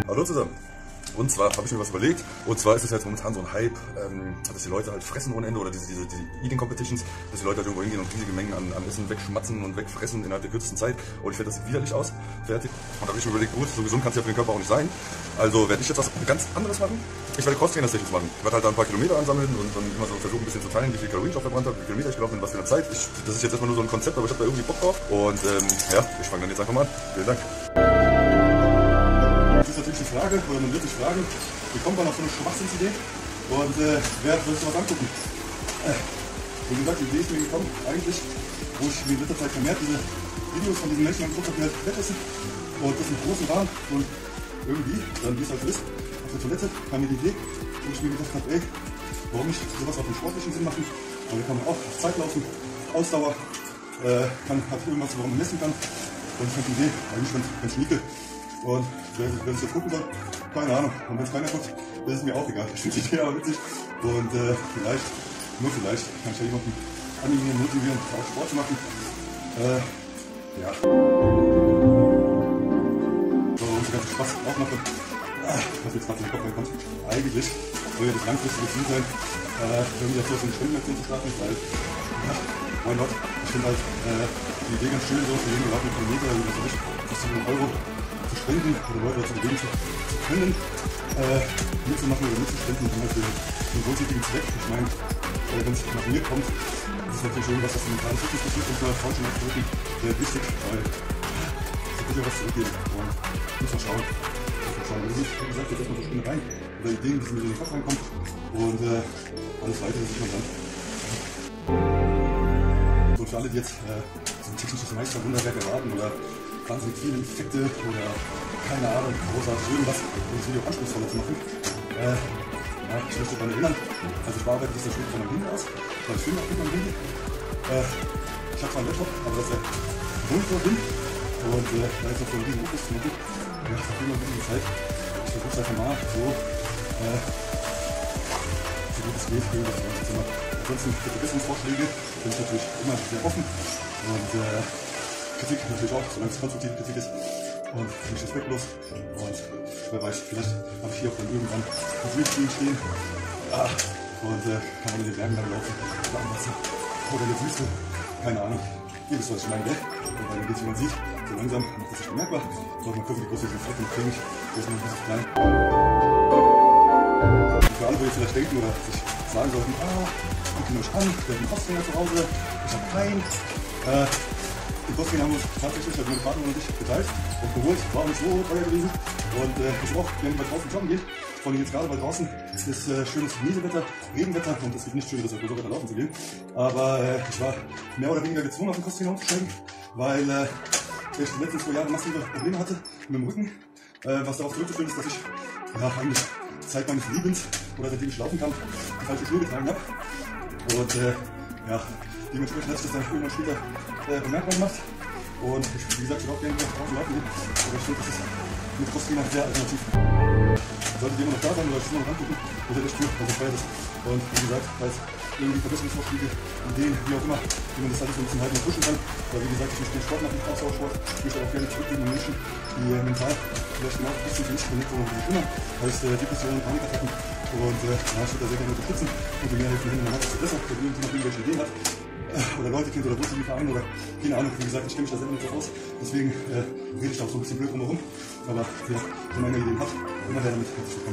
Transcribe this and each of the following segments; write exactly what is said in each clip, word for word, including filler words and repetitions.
Hallo zusammen. Und zwar habe ich mir was überlegt, und zwar ist es jetzt momentan so ein Hype, ähm, dass die Leute halt fressen ohne Ende, oder diese, diese, diese Eating Competitions, dass die Leute halt irgendwo hingehen und riesige Mengen an, an Essen wegschmatzen und wegfressen innerhalb der kürzesten Zeit. Und ich finde das widerlich aus, fertig. Und da habe ich mir überlegt, gut, so gesund kann es ja für den Körper auch nicht sein. Also werde ich jetzt was ganz anderes machen. Ich werde Cross-Trainer-Sessions machen. Ich werde halt da ein paar Kilometer ansammeln und dann immer so versuchen, ein bisschen zu teilen, wie viel Kalorien ich auch verbrannt habe, wie viel Kilometer ich gelaufen bin, was für eine Zeit. Ich, das ist jetzt erstmal nur so ein Konzept, aber ich habe da irgendwie Bock drauf. Und ähm, ja, ich fange dann jetzt einfach mal an. Vielen Dank. Das ist natürlich die Frage, oder man wird sich fragen, wie kommt man auf so eine Schwachsinnsidee und äh, wer soll sich was angucken? Äh, wie gesagt, die Idee ist mir gekommen, eigentlich, wo ich in letzter Zeit vermehrt diese Videos von diesen Menschen angeguckt habe, die halt Wettessen und das im großen Rahmen und irgendwie, dann wie es halt so ist, auf der Toilette kam mir die Idee, wo ich mir gedacht habe, ey, warum nicht sowas auf dem sportlichen Sinn machen? Weil da kann man auch auf Zeit laufen, Ausdauer, äh, kann, hat irgendwas, woran man messen kann. Und ich fand die Idee eigentlich ganz, ganz schnieke. Und wer, wer sich das gucken soll, keine Ahnung. Und wenn es keiner guckt, ist es mir auch egal. Ich finde die Idee aber witzig. Und äh, vielleicht, nur vielleicht, kann ich ja jemanden animieren, motivieren, auch Sport zu machen. Äh, ja. So, und den ganzen Spaß auch machen. Ah, was jetzt gerade in den Kopf reinkommt. Eigentlich soll ja das langfristige Ziel sein, äh, irgendwie dazu so eine Spendenaktion zu starten, weil, ja, why not? Ich finde halt äh, die Idee ganz schön, so für jeden geraten Kilometer, wie das so ist, fünfzehn Euro zu spenden oder Leute dazu bewegen zu, zu können, äh, mitzumachen oder mitzuspenden, zum Beispiel für einen wohltätigen Zweck. Ich meine, äh, wenn es nach mir kommt, ist es natürlich irgendwas, was mentale Fitness betrifft, und mal Frauen schon ausdrücken, sehr wichtig, weil es wird ja was zurückgeben und muss man schauen. Muss man schauen. Das ist, wie gesagt, jetzt erstmal so Spinnereien oder Ideen, die mir in den Kopf reinkommen, und äh, alles weitere sieht man dann. So, für alle, die jetzt äh, so ein technisches Meisterwunderwerk erwarten oder wahnsinnig viele Effekte oder keine Ahnung, großartig irgendwas, um das Video anspruchsvoller zu machen. Äh, ja, ich möchte daran erinnern, also ich bearbeite das schon von meinem Handy aus, weil ich filme auch mit meinem Handy. Äh, ich habe zwar einen Laptop, aber das ist ja Monitor drin, und äh, da ist noch so ein riesen Fokus zu machen. Ja, das hat immer ein bisschen Zeit. Ich versuche es einfach mal so, äh, so gut es geht, irgendwas zu machen. Ansonsten für Verbesserungsvorschläge bin ich natürlich immer sehr offen, und äh, Kritik natürlich auch, solange es konstruktive Kritik ist und nicht respektlos. Und wer weiß, vielleicht habe ich hier auch dann irgendwann ein Greenscreen stehen. Ja, und äh, kann man in den Bergen dann laufen, oder am Wasser, oder in der Wüste, keine Ahnung. Ihr wisst, was ich meine, gell? Und dann geht es, wie man sieht, so langsam macht das sich bemerkbar. So, mal gucken, wie groß diese Flecken kriege ich. Das ist noch ein bisschen klein. Und für alle, wo ihr vielleicht denken oder sich sagen sollten, ah, guck ihn euch an, ich habe einen Cross-Trainer zu Hause, ich habe keinen. Äh, Die Cross-Trainer haben wir uns tatsächlich, also meine Partnerin und ich, geteilt und geholt. War nicht so teuer gewesen. Und äh, ich auch, wenn man draußen joggen geht, vor allem jetzt gerade bei draußen ist äh, schönes Nieselwetter, Regenwetter, und es wird nicht schön, das bei so Wetter laufen zu gehen. Aber äh, ich war mehr oder weniger gezwungen, auf den Cross-Trainer umzusteigen, weil äh, ich die letzten zwei Jahre massive Probleme hatte mit dem Rücken, äh, was darauf zurückzuführen ist, dass ich ja, eigentlich Zeit meines Lebens, oder seitdem ich laufen kann, die falsche Schuhe getragen habe. Und äh, ja, dementsprechend hat sich das dann irgendwann später äh, bemerkbar gemacht. Und ich, wie gesagt, ich würde auch gerne draußen laufen gehen, aber ich finde, das ist mit Cross-Trainer sehr alternativ. Sollte jemand noch da sein oder sich noch angucken, das ist echt cool, was er feiert ist. Und wie gesagt, falls irgendwie Verbesserungsvorschläge, Ideen, wie auch immer, wie man das alles so ein bisschen halten und pushen kann. Weil wie gesagt, ich möchte den Sport machen, Ausdauersport. Ich möchte auch gerne zurückgeben an Menschen, die äh, mental vielleicht genau ein bisschen für mich connecten oder wie immer. Heißt äh, Depressionen, Panikattacken. Und äh, ja, ich würde da sehr gerne unterstützen und mir helfen, hin und her zu besser, wenn irgendjemand irgendwelche Ideen hat. Oder Leute kennt oder wohltätige Vereine oder keine Ahnung, wie gesagt, ich kenne mich da selber nicht so aus, deswegen äh, rede ich da auch so ein bisschen blöd drumherum, aber wer so meine Ideen hat, immer her damit, herzlich willkommen.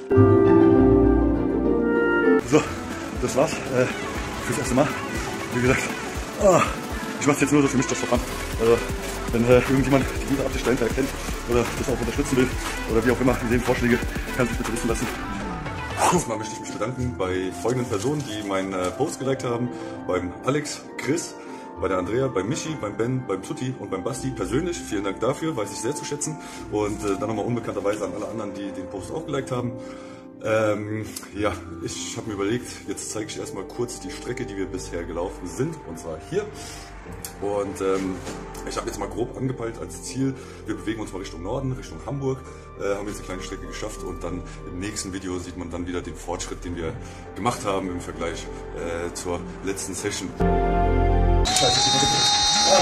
So, das war's äh, fürs erste Mal, wie gesagt, oh, ich mache es jetzt nur so für mich, das Verband, also wenn äh, irgendjemand die gute Absicht dahinter erkennt oder das auch unterstützen will oder wie auch immer, Ideenvorschläge, kann sich bitte wissen lassen. Erstmal möchte ich mich bedanken bei folgenden Personen, die meinen äh, Post geliked haben. Beim Alex, Chris, bei der Andrea, beim Michi, beim Ben, beim Tutti und beim Basti persönlich. Vielen Dank dafür, weiß ich sehr zu schätzen. Und äh, dann nochmal unbekannterweise an alle anderen, die den Post auch geliked haben. Ähm, ja, ich habe mir überlegt, jetzt zeige ich erstmal kurz die Strecke, die wir bisher gelaufen sind. Und zwar hier. Und ähm, ich habe jetzt mal grob angepeilt als Ziel, wir bewegen uns mal Richtung Norden, Richtung Hamburg, äh, haben jetzt eine kleine Strecke geschafft, und dann im nächsten Video sieht man dann wieder den Fortschritt, den wir gemacht haben im Vergleich äh, zur letzten Session.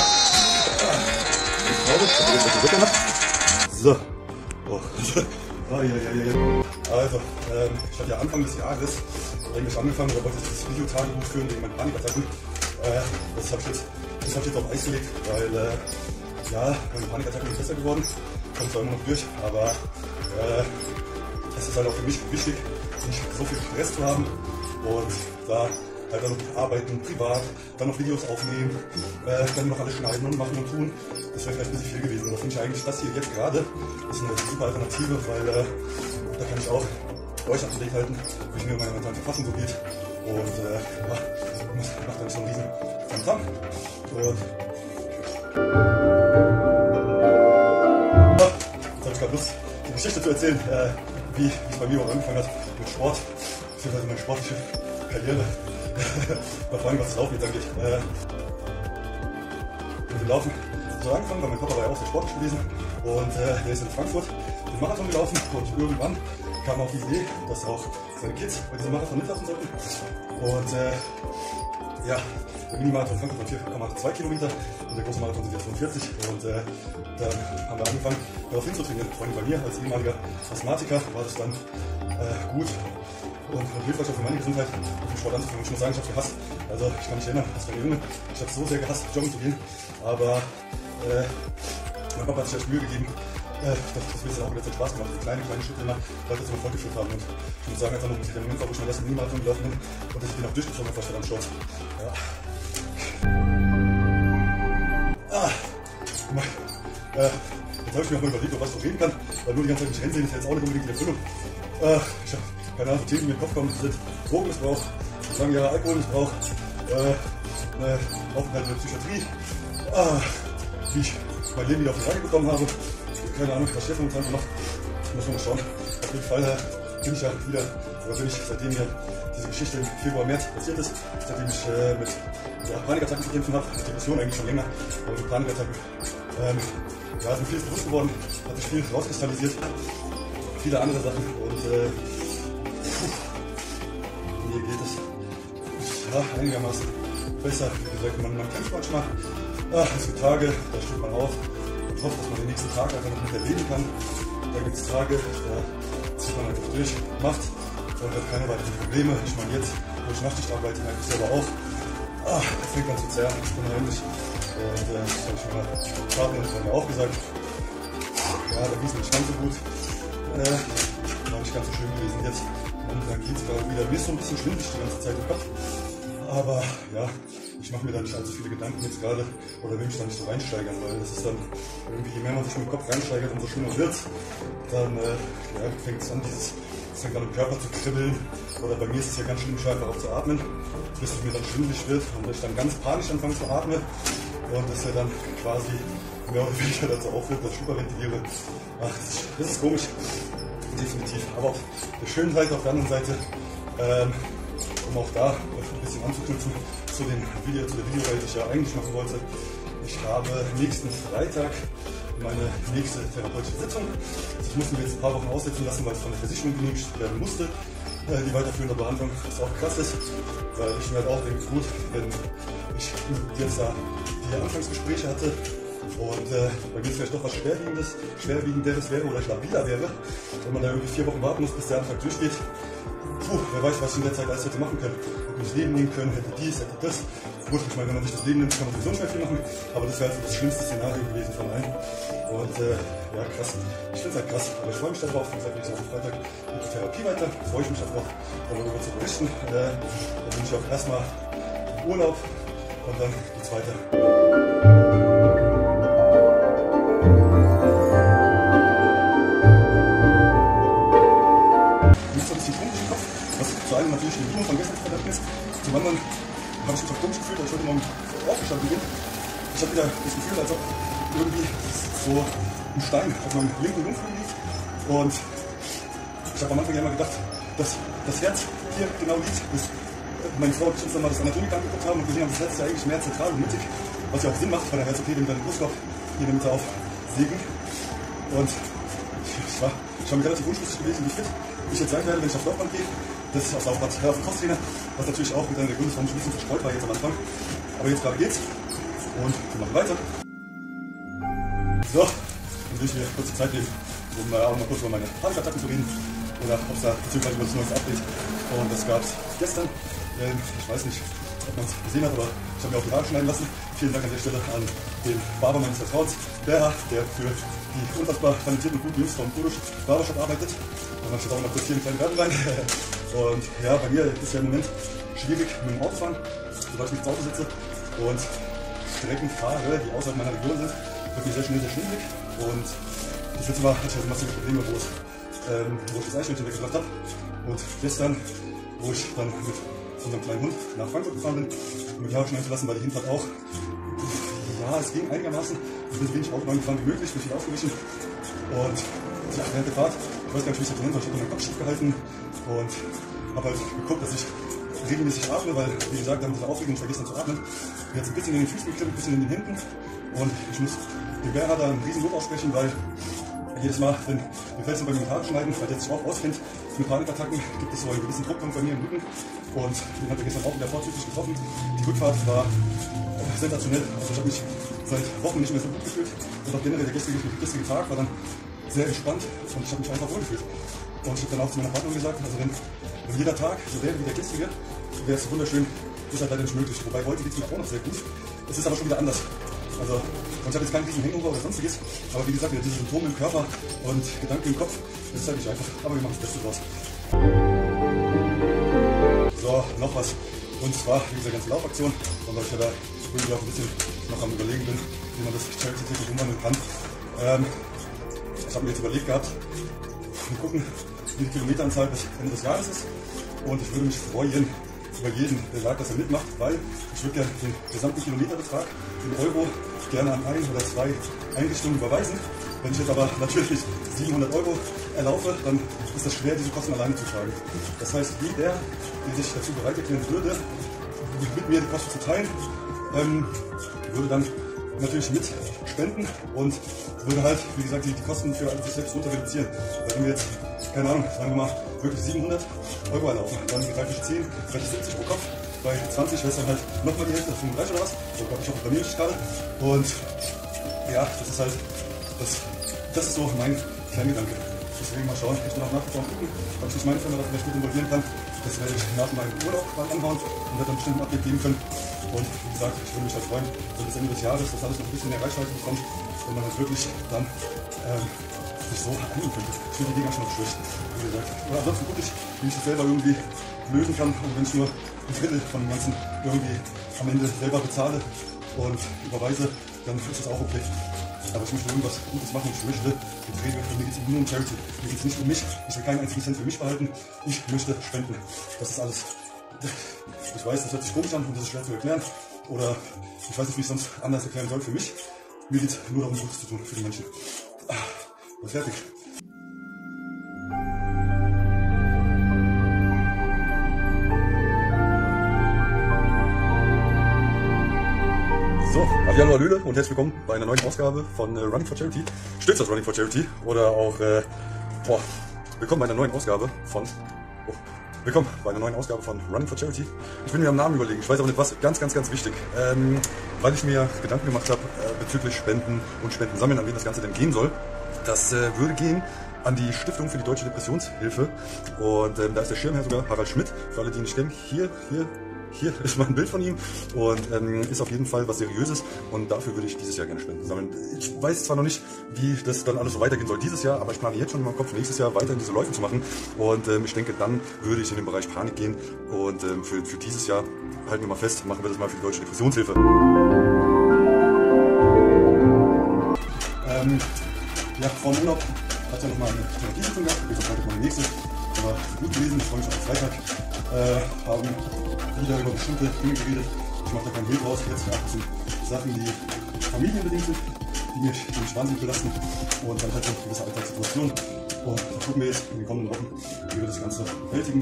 So, oh. Oh, ja, ja, ja, ja. Also, ähm, ich hatte ja Anfang des Jahres eigentlich angefangen, da wollte ich das Videotagebuch führen wegen meinen Panikattacken. Äh, das habe ich, jetzt, das hab ich jetzt auf Eis gelegt, weil äh, ja, meine Panikattacken sind besser geworden. Kommt zwar immer noch durch, aber äh, es ist halt auch für mich wichtig, nicht so viel Stress zu haben und da halt dann noch arbeiten, privat, dann noch Videos aufnehmen, äh, dann noch alles schneiden und machen und tun. Das wäre vielleicht ein bisschen viel gewesen. Da finde ich eigentlich das hier jetzt gerade ist eine super Alternative, weil äh, da kann ich auch euch up to date halten, wie es mir in meiner mentalen Verfassung so geht. Und äh, ja, macht dann so einen riesen Tamtam. Und ja, jetzt habe ich gerade Lust, die Geschichte zu erzählen, äh, wie es bei mir auch angefangen hat mit Sport, beziehungsweise meine sportliche Karriere. Vor allem was das Laufen jetzt angeht. Äh, mit dem Laufen so angefangen, weil mein Papa war ja auch sehr sportlich gewesen und äh, der ist in Frankfurt den Marathon gelaufen und irgendwann kam auf die Idee, dass auch seine Kids bei diesem Marathon mitlaufen sollten. Und äh, ja, der Mini-Marathon Frankfurt war vier Komma zwei Kilometer und der große Marathon sind jetzt fünfundvierzig. Und äh, dann haben wir angefangen, darauf hinzutrainieren. Vor allem bei mir als ehemaliger Asthmatiker war das dann äh, gut und hilfreich auch für meine Gesundheit, auf den Sport anzufangen. Ich muss sagen, ich habe es gehasst. Also ich kann mich erinnern, als kleiner Junge, ich habe es so sehr gehasst, joggen zu gehen. Aber äh, mein Papa hat sich ja Mühe gegeben. Äh, das, das wird auch in der Zeit Spaß gemacht. Die kleine, kleine Schritte immer weiter zum Erfolg geführt haben. Und ich muss sagen, einfach nur der Moment war, wo ich meinen ersten Mini-Marathon gelaufen bin und dass ich den auch durchgezogen habe, war verdammt stolz. Ja. Ah, äh, jetzt habe ich mir auch mal überlegt, ob was ich reden kann, weil nur die ganze Zeit nicht hinsehen ist jetzt auch nicht unbedingt die Erfüllung. Äh, ich habe keine Ahnung, Themen, die mir in den Kopf kommen, sind Drogenmissbrauch, lange Jahre Alkoholmissbrauch, äh, eine Aufenthalt in der Psychiatrie, ah, wie ich mein Leben wieder auf die Reihe bekommen habe, keine Ahnung, was steht momentan noch, muss man mal schauen. Auf jeden Fall äh, bin ich ja wieder, oder bin ich, seitdem mir diese Geschichte im Februar, März passiert ist, seitdem ich äh, mit ja, Panikattacken zu kämpfen habe, mit Depression eigentlich schon länger, aber mit Panikattacken, ähm, ja, ist mir viel bewusst geworden, hat sich viel rauskristallisiert, viele andere Sachen und äh, mir geht es ja, einigermaßen besser. Wie gesagt, man, man kämpft manchmal. Ah, es gibt Tage, da steht man auf und hofft, dass man den nächsten Tag einfach noch mit erleben kann. Da gibt es Tage, da zieht man einfach durch, macht und hat keine weiteren Probleme. Ich meine, jetzt, wo ich Nachtschicht arbeite, merke ich selber auch. Ah, das fängt an zu zerren, unheimlich. Und äh, das habe ich meiner Partnerin von mir auch gesagt. Ja, da ging es nicht ganz so gut. Äh, war nicht ganz so schön gewesen jetzt. Und dann geht es gerade wieder. Mir ist so ein bisschen schwindelig die ganze Zeit im Kopf. Aber ja, ich mache mir da nicht allzu viele Gedanken jetzt gerade oder will mich da nicht so reinsteigern, weil das ist dann irgendwie, je mehr man sich mit dem Kopf reinsteigert, umso schlimmer wird. Dann äh, ja, fängt es an, dieses, es fängt an im Körper zu kribbeln. Oder bei mir ist es ja ganz schlimm, ich höre einfach auf zu atmen, bis es mir dann schwindelig wird und ich dann ganz panisch anfange zu atmen. Und das ja dann quasi mehr oder weniger dazu aufhört, dass ich hyperventiliere. Ach, das ist, das ist komisch. Definitiv. Aber auf der schönen Seite, auf der anderen Seite, ähm, um auch da ein bisschen anzuknüpfen zu, den Video, zu der Videoreihe, die ich ja eigentlich machen wollte. Ich habe nächsten Freitag meine nächste therapeutische Sitzung. Das mussten wir jetzt ein paar Wochen aussetzen lassen, weil es von der Versicherung genehmigt werden musste. Äh, die weiterführende Behandlung, was auch krass ist, weil ich mir halt auch denke, gut, wenn ich jetzt da die Anfangsgespräche hatte und äh, bei mir vielleicht doch was Schwerwiegendes, Schwerwiegenderes wäre oder stabiler wäre, wenn man da irgendwie vier Wochen warten muss, bis der Anfang durchgeht. Puh, wer weiß, was ich in der Zeit alles hätte machen können. Hätte mich das Leben nehmen können, hätte dies, hätte das. Gut, ich meine, wenn man sich das Leben nimmt, kann man sowieso nicht mehr viel machen, aber das wäre also das schlimmste Szenario gewesen von allen. Und äh, ja, krass. Ich finde es halt krass, aber ich freue mich darauf. Wie gesagt, nächste Woche Freitag mit der Therapie weiter. Freue ich mich darauf, darüber zu berichten. Äh, dann bin ich auch erstmal im Urlaub und dann geht's weiter. Zum einen natürlich die Video von gestern verdammt ist, zum anderen habe ich mich auch komisch gefühlt, als ich heute Morgen aufgestanden bin. Ich habe wieder das Gefühl, als ob irgendwie so ein Stein auf meinem linken Lungenflügel liegt. Und ich habe am Anfang ja immer gedacht, dass das Herz hier genau liegt. Bis meine Frau und ich uns dann mal das Anatomik angeguckt haben und gesehen haben, das Herz ist ja eigentlich mehr zentral und mittig, was ja auch Sinn macht, weil der Herz-O P den Brustkorb hier in der Mitte aufsägen. Und ich war, ich war mir relativ unschlüssig gewesen, wie fit ich jetzt sein werde, wenn ich aufs Laufband gehe. Das ist aufs Laufband, ja, auf den Crosstrainer, was natürlich auch mit einer der Gründe ist, warum ich ein bisschen verstreut war jetzt am Anfang. Aber jetzt gerade geht's und wir machen weiter. So, dann will ich mir kurze Zeit nehmen um äh, auch mal kurz über meine Panikattacken zu reden oder ob es da beziehungsweise über das neueste Update. Und das gab es gestern. Ähm, ich weiß nicht, ob man es gesehen hat, aber ich habe mir auch die Haare schneiden lassen. Vielen Dank an der Stelle an den Barber meines Vertrauens, Berha, der für die unfassbar talentierten und guten Jungs vom Kurusch Barbershop arbeitet. Und dann steht auch noch kurz hier eine kleine Werbung rein. Und ja, bei mir ist es ja im Moment schwierig mit dem Autofahren, sobald ich mich ins Auto sitze und Strecken fahre, die außerhalb meiner Region sind, wird mir sehr schnell sehr schwierig. Und das letzte Mal hatte ich also massive Probleme, wo, es, ähm, wo ich das Eichhörnchen weggebracht habe. Und gestern, wo ich dann mit unserem kleinen Hund nach Frankfurt gefahren bin, um die Haare schneiden zu lassen, war die Hinfahrt auch, ja, es ging einigermaßen. Ich bin so wenig Autobahn gefahren wie möglich, bin viel aufgewichen. Und ja, während der Fahrt, ich weiß gar nicht, wie ich das nennt, weil ich habe meinen Kopf schief gehalten und habe halt geguckt, dass ich regelmäßig atme, weil, wie gesagt, dann diese Aufregung, ich vergesse dann zu atmen. Mir hat es ein bisschen in den Füßen geklemmt, ein bisschen in den Händen. Und ich muss dem Berha da einen riesen Lob aussprechen, weil jedes Mal, wenn wir fällt beim Haare schneiden, weil der sich auch auskennt, mit Panikattacken gibt es so einen gewissen Druckpunkt bei mir im Rücken. Und den hat er gestern auch wieder vorzüglich getroffen. Die Rückfahrt war sensationell. Also ich habe mich seit Wochen nicht mehr so gut gefühlt. Und auch generell der gestrige, der gestrige Tag war dann sehr entspannt und ich habe mich einfach wohl gefühlt. Und ich habe dann auch zu meiner Partnerin gesagt, also wenn, wenn jeder Tag so wäre wie der gestrige, wäre es wunderschön. Das ist halt leider nicht möglich. Wobei heute geht es mir auch noch sehr gut. Es ist aber schon wieder anders. Also, und ich habe jetzt keinen riesen Hangover oder sonstiges, aber wie gesagt, diese Symptome im Körper und Gedanken im Kopf, das ist halt nicht einfach. Aber wir machen das Beste draus. So, noch was. Und zwar wegen dieser ganzen Laufaktion, und weil ich ja da irgendwie auch ein bisschen noch am Überlegen bin, wie man das Charity-Ticket umwandeln kann. Ähm, ich habe mir jetzt überlegt gehabt, wir gucken, wie die Kilometeranzahl bis Ende des Jahres ist. Und ich würde mich freuen über jeden, der sagt, dass er mitmacht, weil ich würde gerne den gesamten Kilometerbetrag in Euro gerne an ein oder zwei Einrichtungen überweisen. Wenn ich jetzt aber natürlich siebenhundert Euro erlaufe, dann ist das schwer, diese Kosten alleine zu tragen. Das heißt, jeder, der sich dazu bereit erklären würde, mit mir die Kosten zu teilen, ähm, würde dann natürlich mit spenden und würde halt, wie gesagt, die, die Kosten für sich selbst runter reduzieren. Wenn wir jetzt, keine Ahnung, sagen wir mal, wirklich siebenhundert Euro erlaufen, dann greife ich zehn, vielleicht siebzig pro Kopf. Bei zwanzig wäre es dann halt nochmal die Hälfte, fünfunddreißig oder was. So glaube ich auch bei mir gerade. Und ja, das ist halt, das, das ist so mein Kerngedanke. Deswegen mal schauen, ich will auch nach wie vor gucken, ob ich nicht meine Firma da vielleicht mit involvieren kann. Das werde ich nach meinem Urlaub mal anhauen und werde dann bestimmt ein Update geben können. Und wie gesagt, ich würde mich halt freuen, wenn bis Ende des Jahres das alles noch ein bisschen mehr Reichweite bekommt und man das wirklich dann ähm, sich so einigen könnte. Ich finde die Dinger schon noch schlecht, wie gesagt. Aber ansonsten gucke ich, wie ich das selber irgendwie lösen kann. Und wenn ich nur ein Drittel von dem Ganzen irgendwie am Ende selber bezahle und überweise, dann ist das auch okay. Aber ich möchte irgendwas Gutes machen. Ich möchte Beträge, für mir geht es nur um Charity. Mir geht es nicht um mich. Ich will keinen einzigen Cent für mich behalten. Ich möchte spenden. Das ist alles. Ich weiß, das hört sich komisch an und das ist schwer zu erklären. Oder ich weiß nicht, wie ich es sonst anders erklären soll für mich. Mir geht es nur darum, Gutes zu tun für die Menschen. Und fertig. So, hallo Hallöle und herzlich willkommen bei einer neuen Ausgabe von äh, Running for Charity. Stützt das Running for Charity oder auch, äh, boah, willkommen bei einer neuen Ausgabe von, oh, willkommen bei einer neuen Ausgabe von Running for Charity. Ich bin mir am Namen überlegen, ich weiß aber nicht was, ganz, ganz, ganz wichtig, ähm, weil ich mir Gedanken gemacht habe äh, bezüglich Spenden und Spenden sammeln, an wen das Ganze denn gehen soll. Das äh, würde gehen an die Stiftung für die Deutsche Depressionshilfe und ähm, da ist der Schirmherr sogar Harald Schmidt, für alle, die ihn nicht kennen, hier, hier, hier ist mal ein Bild von ihm und ähm, ist auf jeden Fall was Seriöses und dafür würde ich dieses Jahr gerne Spenden sammeln. Ich weiß zwar noch nicht, wie das dann alles so weitergehen soll dieses Jahr, aber ich plane jetzt schon in meinem Kopf, nächstes Jahr weiter in diese Läufe zu machen und ähm, ich denke, dann würde ich in den Bereich Panik gehen und ähm, für, für dieses Jahr, halten wir mal fest, machen wir das mal für die Deutsche Depressionshilfe. Ähm, ja, vor dem Urlaub hat ja nochmal eine Therapiesitzung gehabt, jetzt heute mal die nächste, aber gut gewesen, ich freue mich auf Freitag, äh, haben wieder über bestimmte Dinge geredet. Ich mache da keinen Hehl draus. Jetzt ja, das sind Sachen, die familienbedingt sind, die mich, die mich wahnsinnig belasten und dann halt eine gewisse Alltagssituation. Und dann gucken wir jetzt in den kommenden Wochen, wie wir das Ganze bewältigen.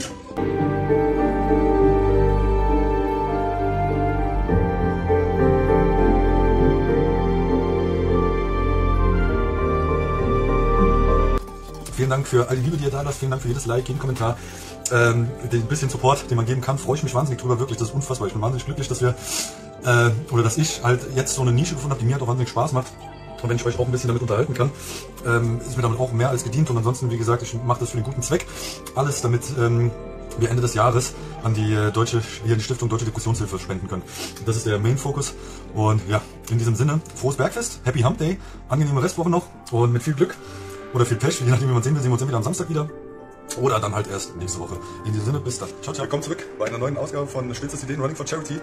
Vielen Dank für all die Liebe, die ihr da lasst. Vielen Dank für jedes Like, jeden Kommentar. Ähm, den bisschen Support, den man geben kann, freue ich mich wahnsinnig drüber, wirklich, das ist unfassbar. Ich bin wahnsinnig glücklich, dass wir, äh, oder dass ich halt jetzt so eine Nische gefunden habe, die mir halt auch wahnsinnig Spaß macht. Und wenn ich euch auch ein bisschen damit unterhalten kann, ähm, ist mir damit auch mehr als gedient. Und ansonsten, wie gesagt, ich mache das für den guten Zweck. Alles, damit ähm, wir Ende des Jahres an die äh, deutsche, hier die Stiftung Deutsche Depressionshilfe spenden können. Das ist der Main-Fokus. Und ja, in diesem Sinne, frohes Bergfest, Happy Hump Day, angenehme Restwoche noch und mit viel Glück oder viel Pech, je nachdem wie man sehen will, sehen wir uns entweder am Samstag wieder oder dann halt erst nächste Woche. In diesem Sinne, bis dann. Ciao, ciao. Willkommen zurück bei einer neuen Ausgabe von Spitzes Ideen Running for Charity.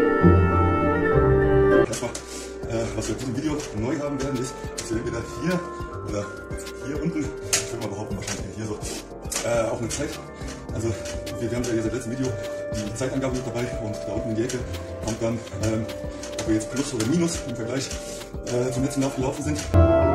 Erstmal, äh, was wir in diesem Video neu haben werden, ist, dass wir entweder hier oder hier unten, ich würde mal behaupten, wahrscheinlich hier so, äh, auch eine Zeit. Also wir, wir haben ja hier seit letztem Video die Zeitangabe mit dabei und da unten in die Ecke kommt dann, ähm, ob wir jetzt Plus oder Minus im Vergleich äh, zum letzten Lauf gelaufen sind.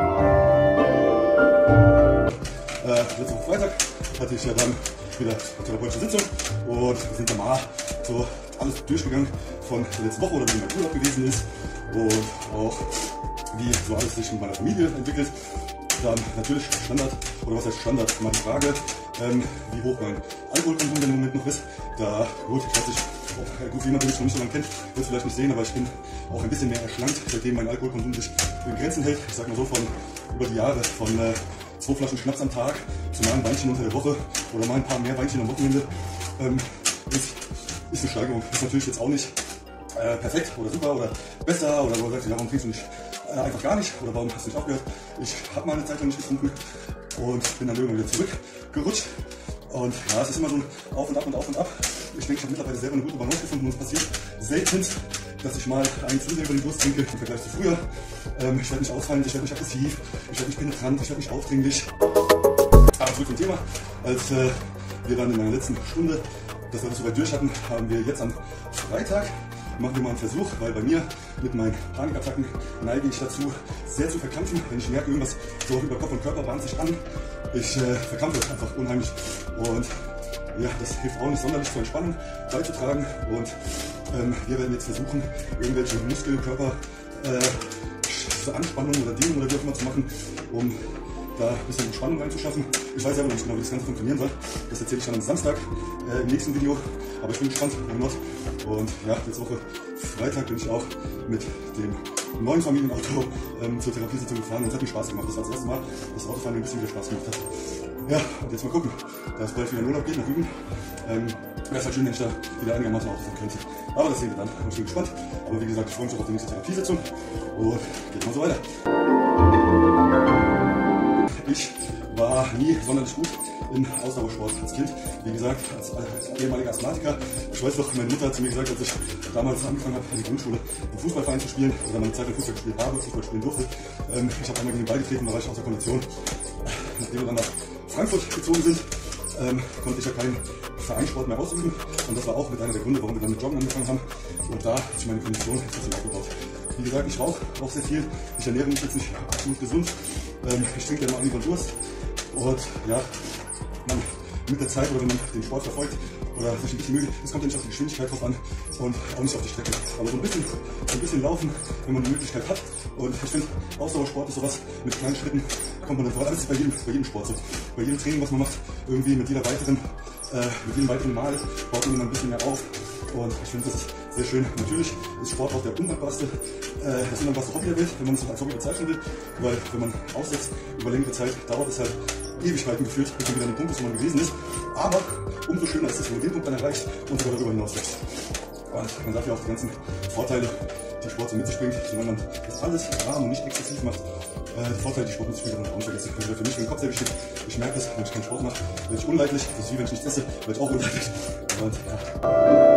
Äh, letzte Woche Freitag hatte ich ja dann wieder eine therapeutische Sitzung und wir sind dann mal so alles durchgegangen von der letzten Woche oder wie mein Urlaub gewesen ist und auch wie so alles sich mit meiner Familie entwickelt. Dann natürlich Standard, oder was heißt Standard, meine Frage, ähm, wie hoch mein Alkoholkonsum im Moment noch ist. Da, gut, ich weiß nicht, oh, gut, wie jemand, der mich noch nicht so lange kennt, wird es vielleicht nicht sehen, aber ich bin auch ein bisschen mehr erschlankt, seitdem mein Alkoholkonsum sich in Grenzen hält. Ich sag mal so, von über die Jahre, von äh, zwei Flaschen Schnaps am Tag zu mal ein Weinchen unter der Woche oder mal ein paar mehr Weinchen am Wochenende, ähm, ist, ist eine Steigerung. Ist natürlich jetzt auch nicht äh, perfekt oder super oder besser oder wo man sagt, ja, warum trinkst du nicht äh, einfach gar nicht oder warum hast du nicht aufgehört? Ich habe mal eine Zeit lang nicht getrunken und bin dann irgendwann wieder zurückgerutscht. Und ja, es ist immer so ein Auf und Ab und Auf und Ab. Ich denke, ich habe mittlerweile selber eine gute Balance gefunden und es passiert selten, dass ich mal einen zu sehr über den Durst trinke im Vergleich zu früher. Ähm, ich werde nicht ausfallen, ich werde nicht aggressiv, ich werde nicht penetrant, ich werde nicht aufdringlich. Aber zurück zum Thema. Als äh, wir dann in meiner letzten Stunde das alles soweit durch hatten, haben wir jetzt am Freitag, machen wir mal einen Versuch, weil bei mir mit meinen Panikattacken neige ich dazu, sehr zu verkrampfen. Wenn ich merke, irgendwas so über Kopf und Körper bahnt sich an, ich äh, verkrampfe einfach unheimlich. Und ja, das hilft auch nicht sonderlich zur Entspannung beizutragen. Und ähm, wir werden jetzt versuchen, irgendwelche Muskelkörper äh, Anspannungen oder Dehnungen oder wie auch immer zu machen, um da ein bisschen Entspannung reinzuschaffen. Ich weiß aber noch nicht genau, wie das Ganze funktionieren soll. Das erzähle ich dann am Samstag äh, im nächsten Video. Aber ich bin gespannt. Und ja, letzte Woche Freitag bin ich auch mit dem neuen Familienauto ähm, zur Therapiesitzung gefahren und es hat mir Spaß gemacht. Das war das erste Mal, dass das Autofahren mir ein bisschen wieder Spaß gemacht hat. Ja, und jetzt mal gucken, da es bald wieder in Urlaub geht nach Rügen. Ähm, wäre es halt schön, wenn ich da wieder einigermaßen Auto fahren könnte. Aber das sehen wir dann. Ich bin gespannt. Aber wie gesagt, ich freue mich auch auf die nächste Therapiesitzung und geht mal so weiter. Ich war nie sonderlich gut im Ausdauersport als Kind. Wie gesagt, als, als ehemaliger Asthmatiker. Ich weiß doch, meine Mutter hat zu mir gesagt, als ich damals angefangen habe, in der Grundschule im Fußballverein zu spielen, oder meine Zeit lang Fußball gespielt habe, Fußball spielen durfte. Ähm, ich habe einmal gegen den Ball getreten, da war ich aus der Kondition. Nachdem wir dann nach Frankfurt gezogen sind, ähm, konnte ich ja keinen Vereinssport mehr ausüben. Und das war auch mit einer der Gründe, warum wir dann mit Joggen angefangen haben. Und da hat sich meine Kondition ein bisschen aufgebaut. Wie gesagt, ich rauche auch sehr viel. Ich ernähre mich jetzt nicht absolut gesund. Ähm, ich trinke ja immer an Durst. Und ja, man, mit der Zeit oder wenn man den Sport verfolgt oder sich ein bisschen müde, es kommt ja nicht auf die Geschwindigkeit drauf an und auch nicht auf die Strecke. Aber so ein bisschen, so ein bisschen laufen, wenn man die Möglichkeit hat. Und ich finde, Ausdauersport ist sowas, mit kleinen Schritten kommt man dann voran. Das ist bei jedem, bei jedem Sport so. Bei jedem Training, was man macht, irgendwie mit jeder weiteren, äh, mit jedem weiteren Mal baut man immer ein bisschen mehr auf. Und ich finde, das ist sehr schön. Natürlich ist Sport auch der undankbarste, äh, das undankbarste Hobby der Welt, wenn man es als Hobby bezeichnen will. Weil wenn man aussetzt, über längere Zeit dauert es halt Ewigkeiten gefühlt, bis man wieder an den Punkt ist, wo man gewesen ist. Aber umso schöner ist es, wenn man den Punkt dann erreicht und sogar darüber hinaus wächst. Und man darf ja auch die ganzen Vorteile, die Sport so mit sich bringt, solange man das alles im Rahmen und nicht exzessiv macht, äh, die Vorteile, die Sport mit sich bringt, auch nicht vergessen. Also für mich, wenn der Kopf sehr wichtig, ich merke es, wenn ich keinen Sport mache, werde ich unleidlich. Das ist wie wenn ich nichts esse, werde ich auch unleidlich. Und, ja.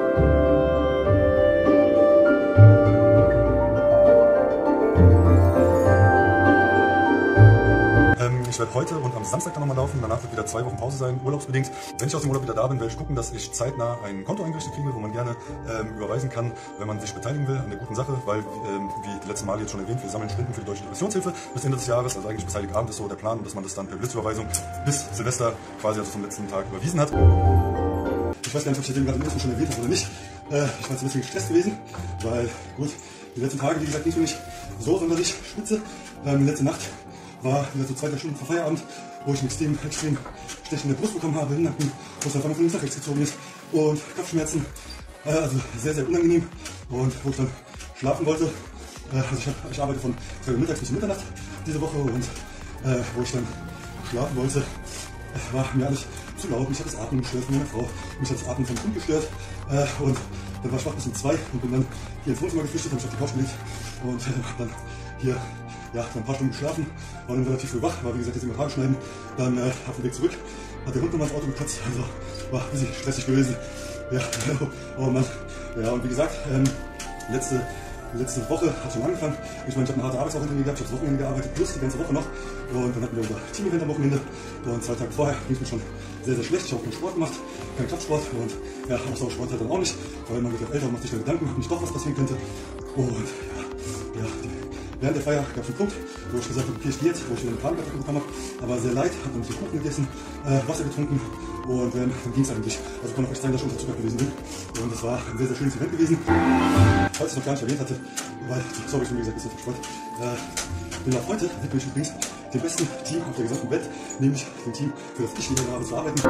Ich werde heute und am Samstag dann nochmal laufen, danach wird wieder zwei Wochen Pause sein, urlaubsbedingt. Wenn ich aus dem Urlaub wieder da bin, werde ich gucken, dass ich zeitnah ein Konto eingerichtet kriege, wo man gerne ähm, überweisen kann, wenn man sich beteiligen will an der guten Sache, weil, ähm, wie die letzten Male jetzt schon erwähnt, wir sammeln Spenden für die Deutsche Depressionshilfe bis Ende des Jahres, also eigentlich bis Heiligabend ist so der Plan, dass man das dann per Blitzüberweisung bis Silvester quasi also vom letzten Tag überwiesen hat. Ich weiß gar nicht, ob ich den gerade im Intro schon erwähnt habe oder nicht. Äh, ich war jetzt ein bisschen gestresst gewesen, weil, gut, die letzten Tage, wie gesagt, nicht für mich so sonderlich spitze. Ähm, letzte Nacht war wieder so zwei, drei Stunden vor Feierabend, wo ich einen extrem, extrem stechende Brust bekommen habe, Hinnacken, wo es auf einmal von links nach rechts gezogen ist und Kopfschmerzen, äh, also sehr, sehr unangenehm und wo ich dann schlafen wollte Äh, also ich, hab, ich arbeite von zwei Uhr mittags bis Mitternacht diese Woche und äh, wo ich dann schlafen wollte, äh, war mir alles zu laut. Mich hat das Atmen gestört von meiner Frau, mich hat das Atmen vom Kind gestört äh, und dann war ich wach bis um zwei und bin dann hier ins Wohnzimmer geflüchtet, habe mich auf die Couch gelegt und äh, dann hier ja, dann ein paar Stunden geschlafen, war dann relativ früh wach, war wie gesagt jetzt immer Haare schneiden, dann äh, auf dem Weg zurück, hat der Hund nochmal ins Auto gekratzt, also war ein bisschen stressig gewesen. Ja, oh Mann. Ja, und wie gesagt, ähm, letzte, letzte Woche hat schon angefangen. Ich meine, ich habe eine harte Arbeitswoche hinter mir gehabt, ich habe das Wochenende gearbeitet, plus die ganze Woche noch. Und dann hatten wir unser Team-Event am Wochenende. Und zwei Tage vorher ging es mir schon sehr, sehr schlecht. Ich habe auch keinen Sport gemacht, keinen Kraftsport. Und ja, Ausdauersport halt dann auch nicht, weil man wird ja älter und macht sich dann Gedanken, ob nicht doch was passieren könnte. Und ja, ja die, während der Feier gab es einen Punkt, wo ich gesagt habe, okay, ich gehe jetzt, wo ich wieder eine Panikattacke bekommen habe. Aber sehr leid, habe dann ein bisschen Kuchen gegessen, äh, Wasser getrunken. Und ähm, dann ging es eigentlich. Also kann auch echt sein, dass ich unter Zucker gewesen bin. Und es war ein sehr, sehr schönes Event gewesen. Falls ich es noch gar nicht erwähnt hatte, weil die Sorge schon wie gesagt ein bisschen verstreut. Äh, bin auch heute widme ich übrigens dem besten Team auf der gesamten Welt, nämlich dem Team, für das ich hier habe zu arbeiten.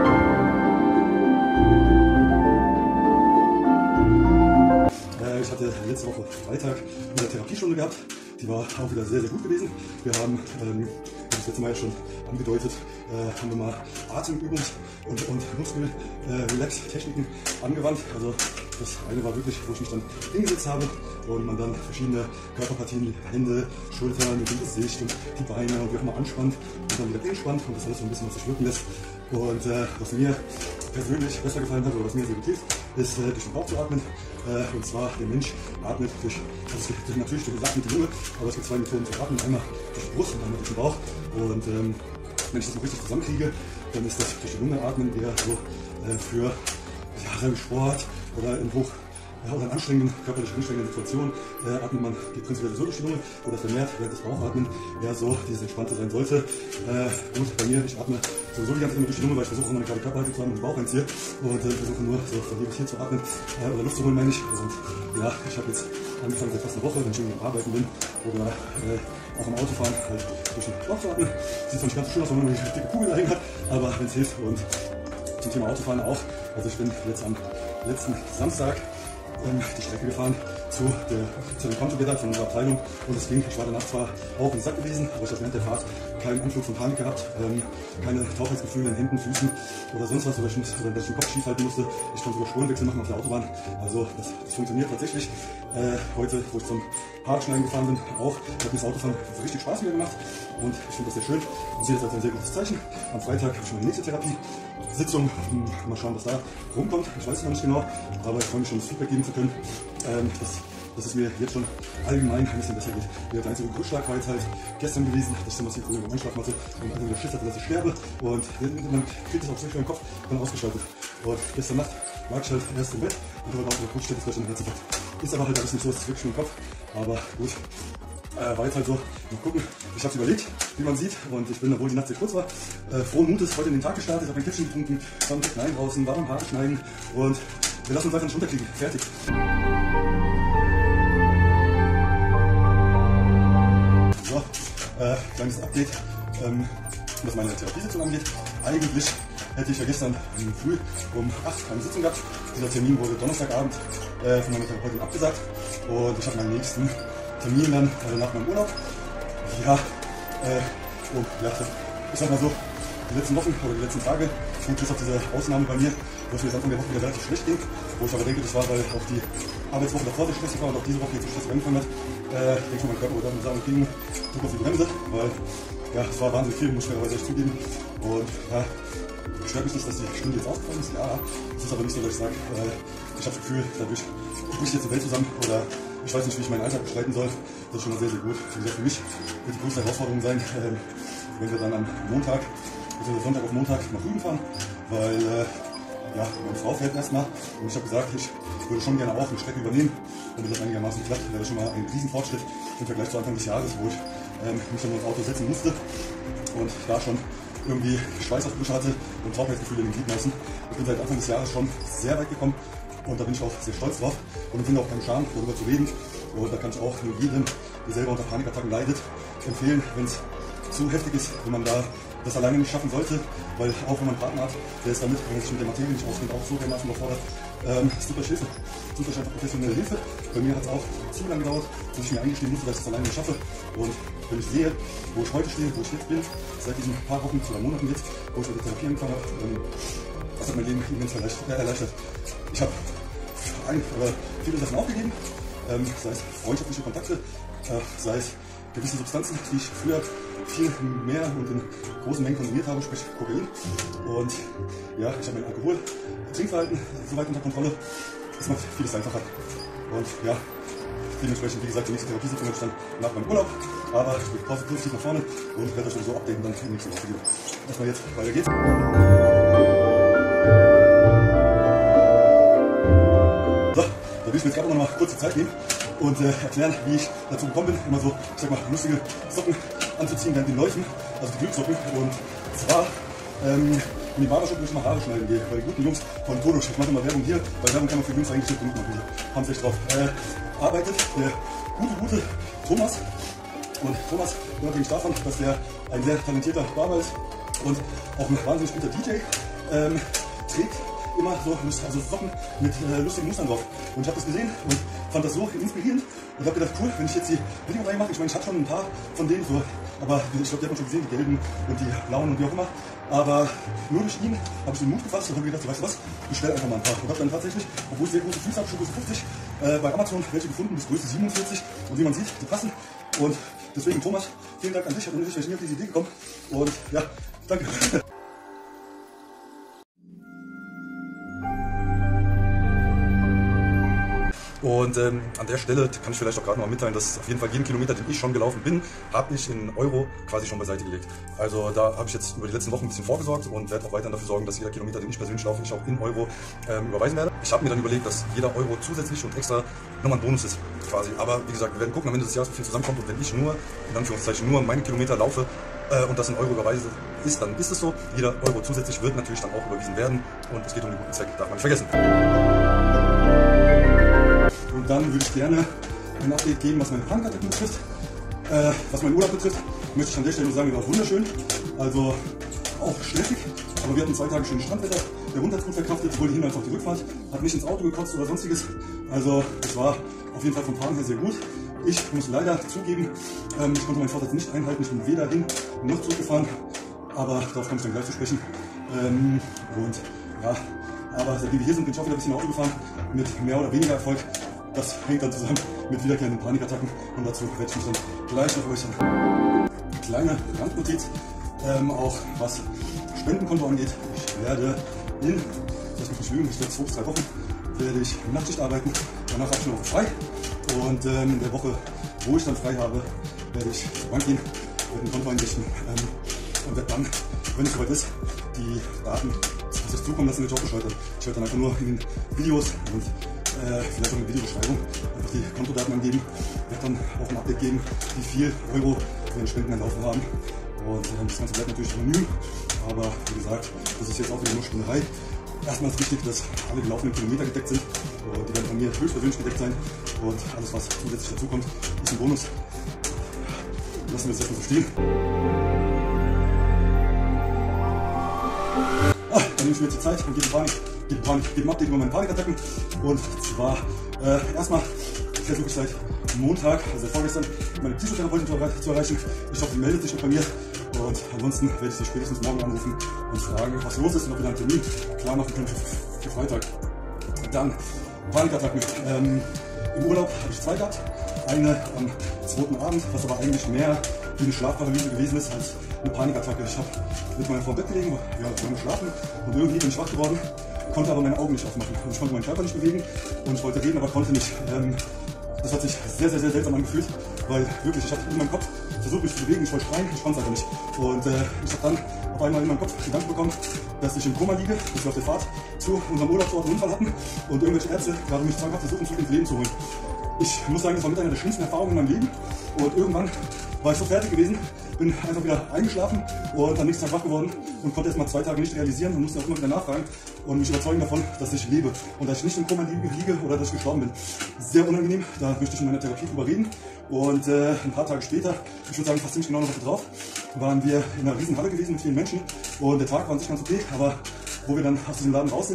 Äh, ich hatte letzte Woche Freitag eine Therapiestunde gehabt. Die war auch wieder sehr, sehr gut gewesen. Wir haben, ähm, das letzte Mal ja schon angedeutet, äh, haben wir mal Atemübungs- und, und Muskel-Relax-Techniken äh, angewandt. Also das eine war wirklich, wo ich mich dann hingesetzt habe und man dann verschiedene Körperpartien, Hände, Schultern, das Gesicht und die Beine und wie auch immer anspannt und dann wieder entspannt und das alles so ein bisschen auf sich wirken lässt. Und äh, was mir persönlich besser gefallen hat oder was mir sehr gut hilft, ist äh, durch den Bauch zu atmen. Äh, und zwar der Mensch atmet durch, also es gibt natürlich durch die mit die Lunge, aber es gibt zwei Methoden zu atmen, einmal durch die Brust und einmal durch den Bauch. Und ähm, wenn ich das noch richtig zusammenkriege, dann ist das durch die Lunge atmen eher so äh, für ja, sagen wir Sport oder in hoch ja, oder in anstrengenden, körperlich anstrengenden Situationen äh, atmet man geht prinzipiell so durch die Lunge oder vermehrt während des Bauchatmen eher so dieses Entspannte sein sollte. Äh, gut, bei mir, ich atme sowieso die ganze Zeit durch die Lunge, weil ich versuche auch meine gerade Körperhaltung zu haben und den Bauch einziehe und äh, versuche nur so von hier bis hier zu atmen äh, oder Luft zu holen, meine ich. Und ja, ich habe jetzt angefangen seit fast einer Woche, wenn ich irgendwie am Arbeiten bin oder äh, auch am Autofahren halt durch den Bauch zu atmen. Sieht zwar nicht ganz so schön aus, wenn man eine dicke Kugel da hängen hat, aber wenn es hilft. Und zum Thema Autofahren auch, also ich bin jetzt am letzten Samstag ähm, die Strecke gefahren zu, der, zu dem Come-Together von unserer Abteilung und es ging, ich war danach zwar auch im Sack gewesen, aber ich habe während der Fahrt keinen Anflug von Panik gehabt, ähm, keine Taubheitsgefühle in Händen, Füßen oder sonst was, oder, ich muss, oder dass ich den Kopf schief halten musste. Ich konnte sogar Spurenwechsel machen auf der Autobahn, also das, das funktioniert tatsächlich. Äh, heute, wo ich zum Haarschneiden gefahren bin, auch, hat mir das Autofahren richtig Spaß wieder gemacht und ich finde das sehr schön und sehe das als ein sehr gutes Zeichen. Am Freitag habe ich meine nächste Therapie-Sitzung, mal schauen, was da rumkommt, ich weiß es noch nicht genau, aber ich freue mich schon, das Feedback geben zu können. Ähm, das, dass es mir jetzt schon allgemein ein bisschen besser geht. Der einzige Rückschlag war jetzt halt gestern gewesen, dass ich so massiv über Einschlafen hatte und also wieder Schiss hatte, dass ich sterbe und man kriegt das auch so im Kopf dann ausgeschaltet. Und gestern Nacht lag ich halt erst im Bett und habe auf der Couch steht, das gleich schon den ganzen Tag. Ist aber halt alles nicht so, es ist wirklich nur im Kopf, aber gut. Äh, war jetzt halt so, mal gucken, ich habe es überlegt, wie man sieht und ich bin, obwohl die Nacht sehr kurz war, äh, frohen Mutes heute in den Tag gestartet, habe ein Käffchen getrunken, war ein Klein draußen, war beim Haare schneiden und wir lassen uns einfach nicht runterkriegen, fertig. So, äh, kleines Update, ähm, was meine Therapiesitzung angeht. Eigentlich hätte ich ja gestern ähm, früh um acht eine Sitzung gehabt. Dieser Termin wurde Donnerstagabend äh, von meiner Therapeutin abgesagt und ich habe meinen nächsten Termin dann also nach meinem Urlaub. Ja, äh, und ja, ich sag mal so, die letzten Wochen oder die letzten Tage, gut bis auf diese Ausnahme bei mir, wo es mir jetzt Anfang der Woche wieder relativ schlecht ging, wo ich aber denke, das war, weil auch die Arbeitswoche davor sehr stressig war und auch diese Woche jetzt so stressig angefangen hat, äh, denke ich, mein Körper würde dann sagen, ging drück auf die Bremse, weil ja, es war wahnsinnig viel, muss ich fairerweise echt zugeben. Und ja, stört mich nicht, dass die Stunde jetzt aufgefallen ist, ja, es ist aber nicht so, dass ich sage, äh, ich habe das Gefühl, dadurch bricht jetzt die Welt zusammen oder ich weiß nicht, wie ich meinen Alltag bestreiten soll. Das ist schon mal sehr, sehr gut. Wie gesagt, für mich wird die größte Herausforderung sein, äh, wenn wir dann am Montag, also Sonntag auf Montag nach Rügen fahren, weil äh, ja, meine Frau fährt erstmal und ich habe gesagt, ich würde schon gerne auch eine Strecke übernehmen und wenn das einigermaßen klappt, wäre das schon mal ein Riesenfortschritt im Vergleich zu Anfang des Jahres, wo ich ähm, mich dann ins Auto setzen musste und da schon irgendwie Schweißausbrüche hatte und Taubheitsgefühle in den Gliedmaßen. Ich bin seit Anfang des Jahres schon sehr weit gekommen und da bin ich auch sehr stolz drauf und finde auch keinen Scham, darüber zu reden. Und da kann ich auch nur jedem, der selber unter Panikattacken leidet, empfehlen, wenn es zu heftig ist, wenn man da das alleine nicht schaffen sollte, weil auch wenn man einen Partner hat, der ist damit, wenn er sich mit der Materie nicht auskennt, auch so dermaßen überfordert, Ähm, super Hilfe, super einfach professionelle Hilfe. Bei mir hat es auch zu lange gedauert, bis ich mir eingestehen musste, dass ich es alleine nicht schaffe. Und wenn ich sehe, wo ich heute stehe, wo ich jetzt bin, seit diesen paar Wochen oder Monaten jetzt, wo ich mit der Therapie angefangen habe, ähm, das hat mein Leben immens erleichtert. Ich habe äh, viele Sachen aufgegeben, ähm, sei es freundschaftliche Kontakte, äh, sei es gewisse Substanzen, die ich früher viel mehr und in großen Mengen konsumiert habe, sprich Kokain. Und ja, ich habe mein Alkohol, Trinkverhalten soweit unter Kontrolle. Das macht vieles einfacher. Und ja, dementsprechend, wie gesagt, die nächste Therapiesitzung ist dann nach meinem Urlaub. Aber ich bin positiv nach vorne und werde euch sowieso updaten, dann in der nächsten Woche wieder. Erstmal jetzt, weiter geht's. So, da will ich mir jetzt gerade noch mal kurze Zeit nehmen und äh, erklären, wie ich dazu gekommen bin, immer so, ich sag mal, lustige Socken anzuziehen während den Läufen, also die Glückssocken. Und zwar ähm, in die Barbershop, wo ich mal Haare schneiden gehe, bei den guten Jungs von Konusch. Ich mache immer Werbung hier, weil Werbung kann man für Jungs eigentlich nicht genug machen. Die haben es echt drauf. Äh, arbeitet der gute, gute Thomas. Und Thomas, unabhängig davon, dass er ein sehr talentierter Barber ist und auch ein wahnsinnig guter D J, ähm, trägt immer so also Socken mit äh, lustigen Mustern drauf. Und ich habe das gesehen und fand das so inspirierend und habe gedacht, cool, wenn ich jetzt die Videoreihe mache, ich meine, ich habe schon ein paar von denen so, aber ich glaube, die hat man schon gesehen, die gelben und die blauen und wie auch immer. Aber nur durch ihn habe ich den Mut gefasst und habe gedacht, weißt du was, ich bestelle einfach mal ein paar. Und habe dann tatsächlich, obwohl ich sehr große Füße habe, schon Größe fünfzig, äh, bei Amazon welche gefunden, bis Größe siebenundvierzig. Und wie man sieht, die passen. Und deswegen, Thomas, vielen Dank an dich. Und ich bin nie auf diese Idee gekommen. Und ja, danke. Und ähm, an der Stelle kann ich vielleicht auch gerade noch mitteilen, dass auf jeden Fall jeden Kilometer, den ich schon gelaufen bin, habe ich in Euro quasi schon beiseite gelegt. Also da habe ich jetzt über die letzten Wochen ein bisschen vorgesorgt und werde auch weiterhin dafür sorgen, dass jeder Kilometer, den ich persönlich laufe, ich auch in Euro ähm, überweisen werde. Ich habe mir dann überlegt, dass jeder Euro zusätzlich und extra nochmal ein Bonus ist quasi. Aber wie gesagt, wir werden gucken am Ende des Jahres, wie viel zusammenkommt. Und wenn ich nur, in Anführungszeichen, nur meine Kilometer laufe äh, und das in Euro überweise ist, dann ist es so. Jeder Euro zusätzlich wird natürlich dann auch überwiesen werden. Und es geht um den guten Zweck, darf man nicht vergessen. Und dann würde ich gerne ein Update geben, was meine Panikattacken betrifft. Äh, was meinen Urlaub betrifft, möchte ich an der Stelle nur sagen, er war wunderschön. Also auch stressig, aber wir hatten zwei Tage schönes Strandwetter. Der Hund hat es gut verkraftet, sowohl die Hin- als auch die Rückfahrt. Hat nicht ins Auto gekotzt oder sonstiges. Also es war auf jeden Fall vom Fahren her sehr gut. Ich muss leider zugeben, ähm, ich konnte meinen Vorsatz nicht einhalten. Ich bin weder hin noch zurückgefahren. Aber darauf komme ich dann gleich zu sprechen. Ähm, und ja, aber seitdem wir hier sind, bin ich auch wieder ein bisschen Auto gefahren. Mit mehr oder weniger Erfolg. Das hängt dann zusammen mit wiederkehrenden Panikattacken und dazu werde ich mich dann gleich noch äußern. Eine kleine Randnotiz, ähm, auch was Spendenkonto angeht. Ich werde in, lass mich nicht lügen, ich glaube zwei bis drei Wochen werde ich Nachtschicht arbeiten. Danach habe ich eine Woche frei und ähm, in der Woche, wo ich dann frei habe, werde ich zur Bank gehen, werde ein Konto einrichten ähm, und werde dann, wenn es soweit ist, die Daten sich zukommen lassen, werde ich auch bescheuert. Ich werde dann einfach nur in den Videos und Äh, vielleicht auch eine Videobeschreibung einfach die Kontodaten angeben, werde dann auch ein Update geben, wie viel Euro wir in Spenden erlaufen haben. Und äh, das Ganze bleibt natürlich anonym, aber wie gesagt, das ist jetzt auch wieder nur Spinnerei. Erstmal ist wichtig, dass alle gelaufenen Kilometer gedeckt sind und die werden von mir höchstpersönlich gedeckt sein und alles, was zusätzlich dazu kommt, ist ein Bonus. Lassen wir es erstmal so stehen. Ah, dann nehme ich mir jetzt die Zeit und gebe Panik. Gebe ein Update über meine Panikattacken. Und zwar äh, erstmal versuche ich seit Montag, also seit vorgestern, meine Psychotherapeutin zu erreichen. Ich hoffe, sie meldet sich noch bei mir. Und ansonsten werde ich sie spätestens morgen anrufen und fragen, was los ist und ob wir dann einen Termin klar machen können für, für Freitag. Dann Panikattacken. Ähm, Im Urlaub habe ich zwei gehabt. Eine am zweiten Abend, was aber eigentlich mehr wie eine Schlafparalyse gewesen ist als eine Panikattacke. Ich habe mit meiner Frau im Bett gelegen, wir haben geschlafen und irgendwie bin ich wach geworden. Konnte aber meine Augen nicht aufmachen. Und ich konnte meinen Körper nicht bewegen und ich wollte reden, aber konnte nicht. Ähm, das hat sich sehr, sehr, sehr seltsam angefühlt, weil wirklich, ich habe in meinem Kopf versucht, mich zu bewegen, ich wollte schreien, ich konnte es einfach nicht. Und äh, ich habe dann auf einmal in meinem Kopf Gedanken bekommen, dass ich im Koma liege, dass wir auf der Fahrt zu unserem Urlaubsort einen Unfall hatten und irgendwelche Ärzte gerade mich zwanghaft versuchen, zurück ins Leben zu holen. Ich muss sagen, das war mit einer der schlimmsten Erfahrungen in meinem Leben und irgendwann war ich so fertig gewesen, bin einfach wieder eingeschlafen und am nächsten Tag wach geworden und konnte erst mal zwei Tage nicht realisieren und musste auch immer wieder nachfragen und mich überzeugen davon, dass ich lebe und dass ich nicht im Koma liege oder dass ich gestorben bin. Sehr unangenehm, da möchte ich in meiner Therapie drüber reden. Und äh, ein paar Tage später, ich würde sagen fast ziemlich genau eine Woche drauf, waren wir in einer riesen Halle gewesen mit vielen Menschen und der Tag war an sich ganz okay, aber wo wir dann aus diesem Laden raus sind,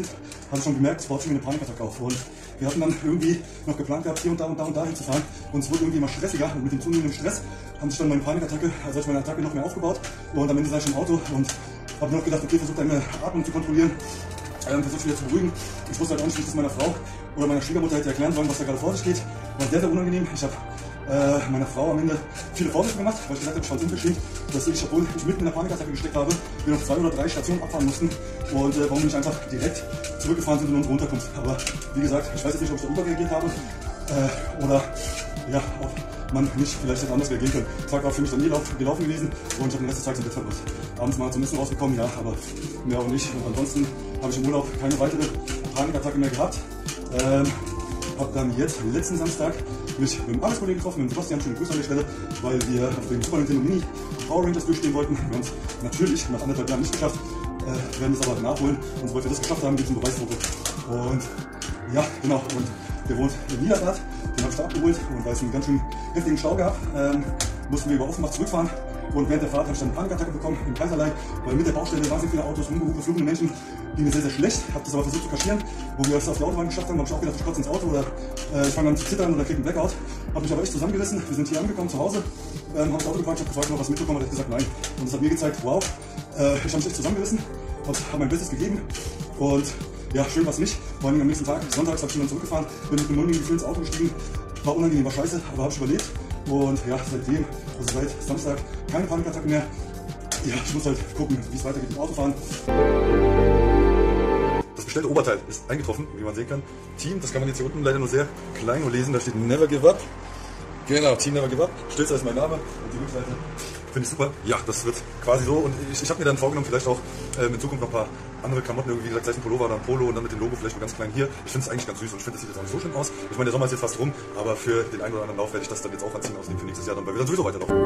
habe ich schon gemerkt, es baut sich mir eine Panikattacke auf. Und wir hatten dann irgendwie noch geplant gehabt, hier und da und da und da hinzufahren. Und es wurde irgendwie immer stressiger. Und mit dem zunehmenden Stress haben sich dann meine Panikattacke, also habe ich meine Attacke noch mehr aufgebaut. Und am Ende saß ich im Auto und habe mir noch gedacht, okay, versuch deine Atmung zu kontrollieren, ähm, versuch wieder zu beruhigen. Ich wusste halt auch nicht, wie ich das meiner Frau oder meiner Schwiegermutter hätte erklären sollen, was da gerade vor sich geht. War sehr, sehr unangenehm. Ich habe äh, meiner Frau am Ende viele Vorwürfe gemacht, weil ich gesagt habe, ich fand es unverschämt, dass ich, obwohl ich mitten in der Panikattacke gesteckt habe, wir noch zwei oder drei Stationen abfahren mussten und äh, warum wir nicht einfach direkt zurückgefahren sind in unsere Unterkunft. Aber wie gesagt, ich weiß jetzt nicht, ob ich da überreagiert habe äh, oder ja, ob man nicht vielleicht hätte anders reagieren können. Der Tag war für mich dann nie gelaufen gewesen und ich habe den Rest des Tages im Bett verbracht. Abends mal zum Essen rausgekommen, ja, aber mehr auch nicht. Und ansonsten habe ich im Urlaub keine weitere Panikattacke mehr gehabt. Ähm, habe dann jetzt letzten Samstag mich mit einem Arbeitskollegen getroffen, mit dem Sebastian, schöne Grüße an der Stelle, weil wir auf dem Super Nintendo Mini Power Rangers durchstehen wollten. Wir haben es natürlich nach anderthalb Jahren nicht geschafft, äh, werden es aber nachholen. Und sobald wir das geschafft haben, gibt es ein Beweisfoto. Und ja, genau, und der wohnt in Niederrad, den habe ich da abgeholt und weil es einen ganz schön heftigen Stau gab, ähm, mussten wir über Offenbach zurückfahren. Und während der Fahrt habe ich dann eine Panikattacke bekommen im Kaiserlei, weil mit der Baustelle wahnsinnig viele Autos, rumgeflogene Menschen, ging mir sehr, sehr schlecht. Habe das aber versucht zu kaschieren. Wo wir es auf die Autobahn geschafft haben, habe ich auch gedacht, ich kotze ins Auto oder äh, ich fange an zu zittern oder kriege einen Blackout. Habe mich aber echt zusammengerissen. Wir sind hier angekommen zu Hause, ähm, haben das Auto geparkt, ich habe gefragt, ob er was mitbekommen hat. Er hat gesagt, nein. Und das hat mir gezeigt, wow, äh, ich habe mich echt zusammengerissen und habe mein Bestes gegeben. Und ja, schön war es nicht. Vor allem am nächsten Tag, sonntags, habe ich dann zurückgefahren, bin mit einem mulmigen Gefühl ins Auto gestiegen. War unangenehm, war scheiße, aber habe ich überlebt. Und ja, seitdem, also seit Samstag, keine Panikattacke mehr. Ja, ich muss halt gucken, wie es weitergeht im Autofahren. Das bestellte Oberteil ist eingetroffen, wie man sehen kann. Team, das kann man jetzt hier unten leider nur sehr klein nur lesen, da steht Never Give Up. Genau, Team Never Give Up. Stilzer ist mein Name und die Rückseite finde ich super. Ja, das wird quasi so und ich, ich habe mir dann vorgenommen, vielleicht auch äh, in Zukunft noch ein paar andere Klamotten, irgendwie, wie gesagt, gleich ein Pullover oder ein Polo und dann mit dem Logo vielleicht nur ganz klein hier. Ich finde es eigentlich ganz süß und ich finde, das sieht jetzt auch nicht so schön aus. Ich meine, der Sommer ist jetzt fast rum, aber für den einen oder anderen Lauf werde ich das dann jetzt auch anziehen, ausnehmen für nächstes Jahr, dann, weil wir dann sowieso weiterlaufen.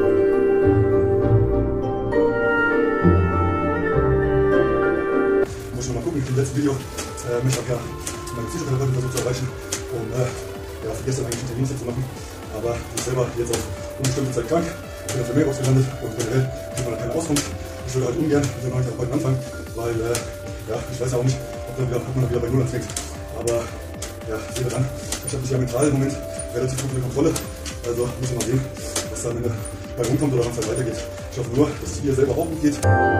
Muss ich noch mal gucken, im letzten Video, äh, ich habe ja meine Physiotherapeutin versucht zu erreichen, um äh, ja, gestern eigentlich einen Termin zu machen, aber ich selber jetzt auf unbestimmte Zeit krank. Ich bin auf der Mailbox gelandet und generell kriegt man da keine Auskunft. Ich würde halt ungern mit dem neuen Therapeuten anfangen, weil äh, ja, ich weiß ja auch nicht, ob, dann wieder, ob man dann wieder bei Null anfängt. Aber ja, sehen wir dann. Ich habe mich ja mental im Moment relativ gut unter Kontrolle. Also muss man mal sehen, was da am Ende bei rumkommt oder wann es halt weitergeht. Ich hoffe nur, dass es ihr selber auch gut geht.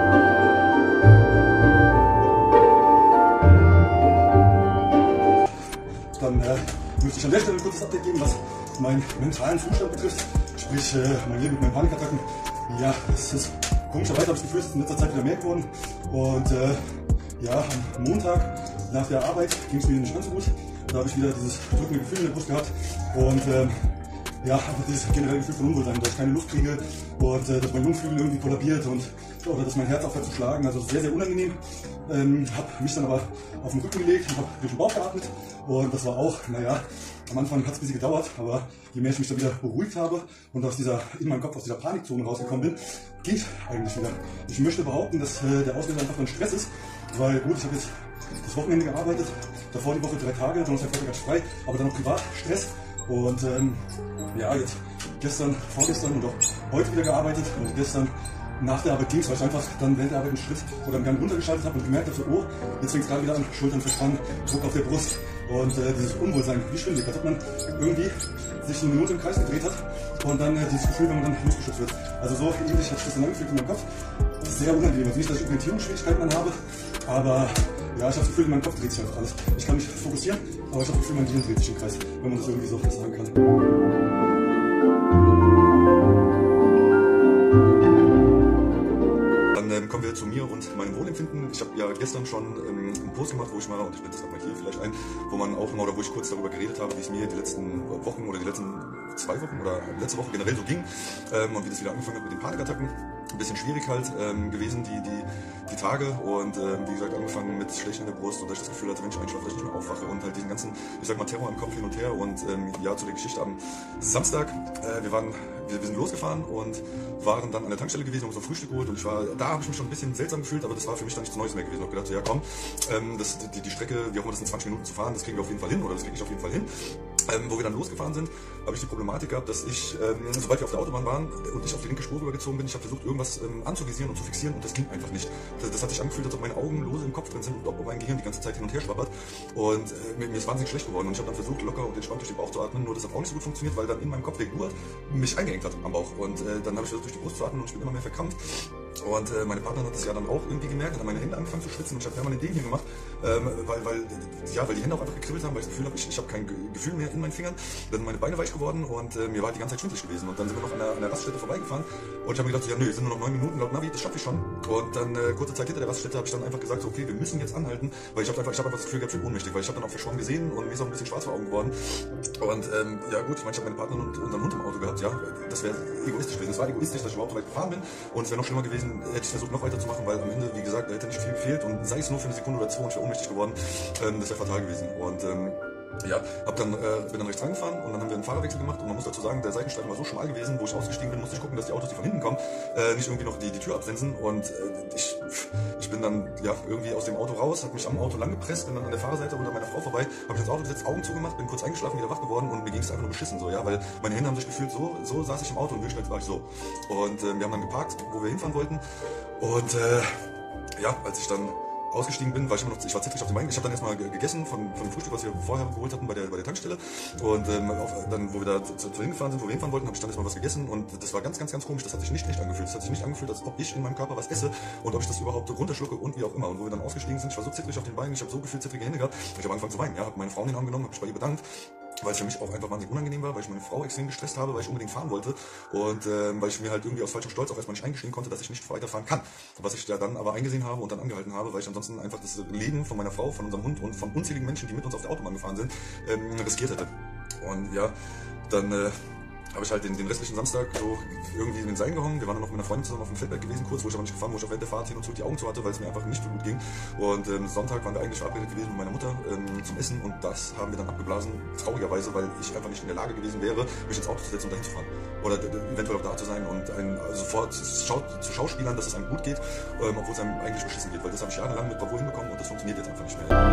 Dann äh, möchte ich an der Stelle ein kurzes Update geben, was meinen mentalen Zustand betrifft. Sprich, äh, mein Leben mit meinen Panikattacken. Ja, es ist komischerweise, habe ich das Gefühl, es ist in letzter Zeit wieder mehr geworden. Und äh, ja, am Montag nach der Arbeit ging es mir nicht ganz so gut. Da habe ich wieder dieses drückende Gefühl in der Brust gehabt. Und ähm, ja, einfach dieses generelle Gefühl von Unwohlsein, dass ich keine Luft kriege und äh, dass mein Lungenflügel irgendwie kollabiert und oder dass mein Herz aufhört zu schlagen. Also sehr, sehr unangenehm. Ähm, habe mich dann aber auf den Rücken gelegt und habe durch den Bauch geatmet. Und das war auch, naja, am Anfang hat es ein bisschen gedauert, aber je mehr ich mich dann wieder beruhigt habe und aus dieser, in meinem Kopf aus dieser Panikzone rausgekommen bin, geht eigentlich wieder. Ich möchte behaupten, dass äh, der Auslöser einfach ein Stress ist, weil gut, ich habe jetzt das Wochenende gearbeitet, davor die Woche drei Tage, Donnerstag, Freitag ganz frei, aber dann noch Privatstress. Und ähm, ja, jetzt gestern, vorgestern und auch heute wieder gearbeitet und gestern nach der Arbeit ging es, weil ich einfach dann während der Arbeit einen Schritt oder einen Gang runtergeschaltet habe und gemerkt habe, so, oh, jetzt fängt es gerade wieder an, Schultern verspannt, Druck auf der Brust und äh, dieses Unwohlsein, wie schlimm, als ob man irgendwie sich eine Minute im Kreis gedreht hat und dann äh, dieses Gefühl, wenn man dann losgeschützt wird. Also so ähnlich hat sich das dann angefühlt in meinem Kopf. Das ist sehr unangenehm, also nicht, dass ich Orientierungsschwierigkeiten dann habe, aber ja, ich habe das Gefühl, in meinem Kopf dreht sich einfach alles. Ich kann mich fokussieren, aber ich habe das Gefühl, mein Gehirn dreht sich im Kreis, wenn man das irgendwie so sagen kann. Kommen wir zu mir und meinem Wohlempfinden. Ich habe ja gestern schon ähm, einen Post gemacht, wo ich mal, und ich blende das mal hier vielleicht ein, wo man auch mal, oder wo ich kurz darüber geredet habe, wie es mir die letzten Wochen oder die letzten zwei Wochen oder letzte Woche generell so ging ähm, und wie das wieder angefangen hat mit den Panikattacken. Ein bisschen schwierig halt ähm, gewesen die, die, die Tage und ähm, wie gesagt angefangen mit Schlechten in der Brust und dass ich das Gefühl hatte, wenn ich einschlafe, dass ich nicht mehr aufwache und halt diesen ganzen, ich sag mal, Terror im Kopf hin und her und ähm, ja, zu der Geschichte am Samstag, äh, wir waren, wir, wir sind losgefahren und waren dann an der Tankstelle gewesen, haben uns ein Frühstück geholt und ich war, da habe ich mich schon ein bisschen seltsam gefühlt, aber das war für mich dann nichts Neues mehr gewesen. Ich habe gedacht, so, ja komm, ähm, das, die, die Strecke, wie auch immer das in zwanzig Minuten zu fahren, das kriegen wir auf jeden Fall hin oder das kriege ich auf jeden Fall hin. Ähm, wo wir dann losgefahren sind, habe ich die Problematik gehabt, dass ich, ähm, sobald wir auf der Autobahn waren und ich auf die linke Spur rübergezogen bin, ich habe versucht, irgendwas ähm, anzuvisieren und zu fixieren und das ging einfach nicht. Das, das hat sich angefühlt, als ob meine Augen lose im Kopf drin sind und ob mein Gehirn die ganze Zeit hin und her schwappert. Und äh, mir, mir ist wahnsinnig schlecht geworden und ich habe dann versucht, locker und entspannt durch den Bauch zu atmen, nur das hat auch nicht so gut funktioniert, weil dann in meinem Kopf der Gurt mich eingeengt hat am Bauch. Und äh, dann habe ich versucht, durch die Brust zu atmen und ich bin immer mehr verkrampft. Und äh, meine Partnerin hat das ja dann auch irgendwie gemerkt, hat meine Hände angefangen zu schwitzen und ich habe permanent den hier gemacht, ähm, weil, weil, ja, weil die Hände auch einfach gekribbelt haben, weil ich das Gefühl habe, ich, ich habe kein Gefühl mehr in meinen Fingern. Dann sind meine Beine weich geworden und äh, mir war die ganze Zeit schwindelig gewesen. Und dann sind wir noch an der, an der Raststätte vorbeigefahren und ich habe mir gedacht, so, ja nö, es sind nur noch neun Minuten laut Navi, das schaffe ich schon. Und dann äh, kurze Zeit hinter der Raststätte habe ich dann einfach gesagt, so, okay, wir müssen jetzt anhalten, weil ich habe einfach, ich hab einfach das Gefühl gehabt, ich bin ohnmächtig, weil ich habe dann auch verschwommen gesehen und mir ist auch ein bisschen schwarz vor Augen geworden. Und ähm, ja gut, ich meine, ich habe meine Partnerin und unseren Hund im Auto gehabt, ja, das wäre egoistisch gewesen. Es war egoistisch, dass ich überhaupt so weit gefahren bin und es wäre noch schlimmer gewesen, hätte ich versucht noch weiterzumachen, weil am Ende, wie gesagt, da hätte nicht viel gefehlt und sei es nur für eine Sekunde oder zwei und ich wäre ohnmächtig geworden, ähm, das wäre fatal gewesen. Und ähm, ja, hab dann, äh, bin dann rechts rangefahren und dann haben wir einen Fahrerwechsel gemacht und man muss dazu sagen, der Seitenstreifen war so schmal gewesen, wo ich ausgestiegen bin, musste ich gucken, dass die Autos, die von hinten kommen, äh, nicht irgendwie noch die, die Tür absensen und äh, ich, ich bin dann ja irgendwie aus dem Auto raus, habe mich am Auto lang gepresst, bin dann an der Fahrerseite unter meiner Frau vorbei, habe ich ins Auto gesetzt, Augen zugemacht, bin kurz eingeschlafen, wieder wach geworden und mir ging es einfach nur beschissen so, ja, weil meine Hände haben sich gefühlt so, so saß ich im Auto und wirklich war ich so. Und äh, wir haben dann geparkt, wo wir hinfahren wollten und äh, ja, als ich dann ausgestiegen bin, war ich immer noch, ich war zittrig auf dem Bein. Ich habe dann erstmal gegessen von, von dem Frühstück, was wir vorher geholt hatten bei der, bei der Tankstelle. Und ähm, auf, dann, wo wir da zu, zu hingefahren sind, wo wir hinfahren wollten, habe ich dann erstmal was gegessen. Und das war ganz, ganz, ganz komisch. Das hat sich nicht echt angefühlt. Das hat sich nicht angefühlt, als ob ich in meinem Körper was esse und ob ich das überhaupt runterschlucke und wie auch immer. Und wo wir dann ausgestiegen sind, ich war so zittrig auf den Beinen, ich habe so gefühlt zittrige Hände gehabt. Ich habe angefangen zu weinen. Ja, habe meine Frau in den Arm genommen, habe mich bei ihr bedankt, weil es für mich auch einfach wahnsinnig unangenehm war, weil ich meine Frau extrem gestresst habe, weil ich unbedingt fahren wollte und ähm, weil ich mir halt irgendwie aus falschem Stolz auch erstmal nicht eingestehen konnte, dass ich nicht weiterfahren kann. Was ich ja dann aber eingesehen habe und dann angehalten habe, weil ich ansonsten einfach das Leben von meiner Frau, von unserem Hund und von unzähligen Menschen, die mit uns auf der Autobahn gefahren sind, ähm, riskiert hätte. Und ja, dann äh, habe ich halt den, den restlichen Samstag so irgendwie in den Seilen gehangen. Wir waren dann noch mit einer Freundin zusammen auf dem Feldberg gewesen, kurz, wo ich aber nicht gefahren, wo ich auf während der Fahrt hin und zurück die Augen zu hatte, weil es mir einfach nicht so gut ging. Und ähm, Sonntag waren wir eigentlich verabredet gewesen mit meiner Mutter ähm, zum Essen und das haben wir dann abgeblasen, traurigerweise, weil ich einfach nicht in der Lage gewesen wäre, mich ins Auto zu setzen und dahin zu fahren. Oder eventuell auch da zu sein und ein, also sofort schau, zu Schauspielern, dass es einem gut geht, ähm, obwohl es einem eigentlich beschissen geht, weil das habe ich jahrelang mit Bravour hinbekommen und das funktioniert jetzt einfach nicht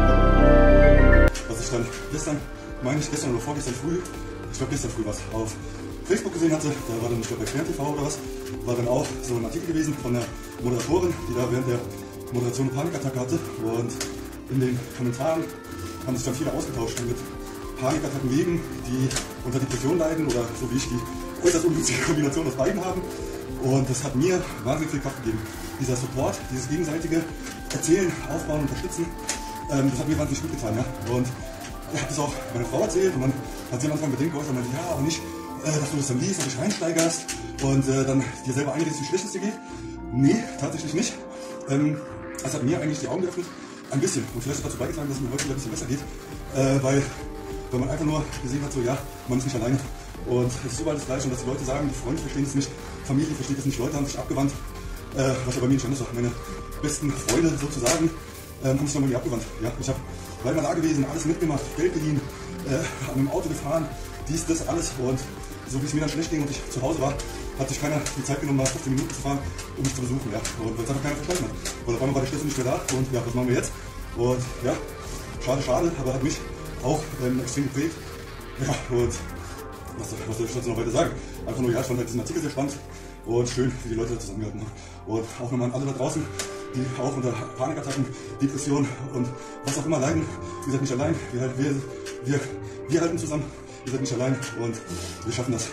mehr. Was ich dann gestern, meine ich gestern oder vorgestern früh, ich glaube gestern früh was, auf Facebook gesehen hatte, da war dann, ich glaube bei Quer T V oder was, war dann auch so ein Artikel gewesen von der Moderatorin, die da während der Moderation eine Panikattacke hatte und in den Kommentaren haben sich dann viele ausgetauscht mit Panikattacken wegen, die unter Depression leiden oder so wie ich die äußerst ungünstige Kombination aus beiden haben und das hat mir wahnsinnig viel Kraft gegeben. Dieser Support, dieses gegenseitige Erzählen, Aufbauen, Unterstützen, ähm, das hat mir wahnsinnig gut getan. Ja? Und ich habe das auch meiner Frau erzählt und dann hat sie am Anfang Bedenken geäußert und meinte, ja, aber nicht, äh, dass du das dann liest und dich reinsteigerst und äh, dann dir selber einredest, wie schlecht es dir geht. Nee, tatsächlich nicht. Ähm, das hat mir eigentlich die Augen geöffnet, ein bisschen. Und vielleicht dazu beigetragen, dass es mir heute wieder ein bisschen besser geht, äh, weil, weil man einfach nur gesehen hat, so ja, man ist nicht alleine. Und es ist überall das Gleiche und dass die Leute sagen, die Freunde verstehen es nicht, Familie versteht es nicht, Leute haben sich abgewandt, äh, was ja bei mir nicht anders war. Meine besten Freunde sozusagen äh, haben sich dann bei mir abgewandt. Ja? Ich habe leider da gewesen, alles mitgemacht, Geld geliehen, äh, an einem Auto gefahren, dies, das, alles. Und so wie es mir dann schlecht ging und ich zu Hause war, hat sich keiner die Zeit genommen, mal fünfzehn Minuten zu fahren, um mich zu besuchen. Ja? Und weil es einfach keiner verstanden hat. Und auf einmal war der Schlüssel nicht mehr da und ja, was machen wir jetzt? Und ja, schade, schade, aber hat mich auch ähm, extrem geprägt. Ja, und was, was soll ich dazu noch weiter sagen? Einfach nur, ja, ich fand halt diesen Artikel sehr spannend und schön, wie die Leute da zusammengehalten haben. Und auch nochmal an alle da draußen, die auch unter Panikattacken, Depressionen und was auch immer leiden. Ihr seid nicht allein, wir, wir, wir, wir halten zusammen, ihr seid nicht allein und wir schaffen das.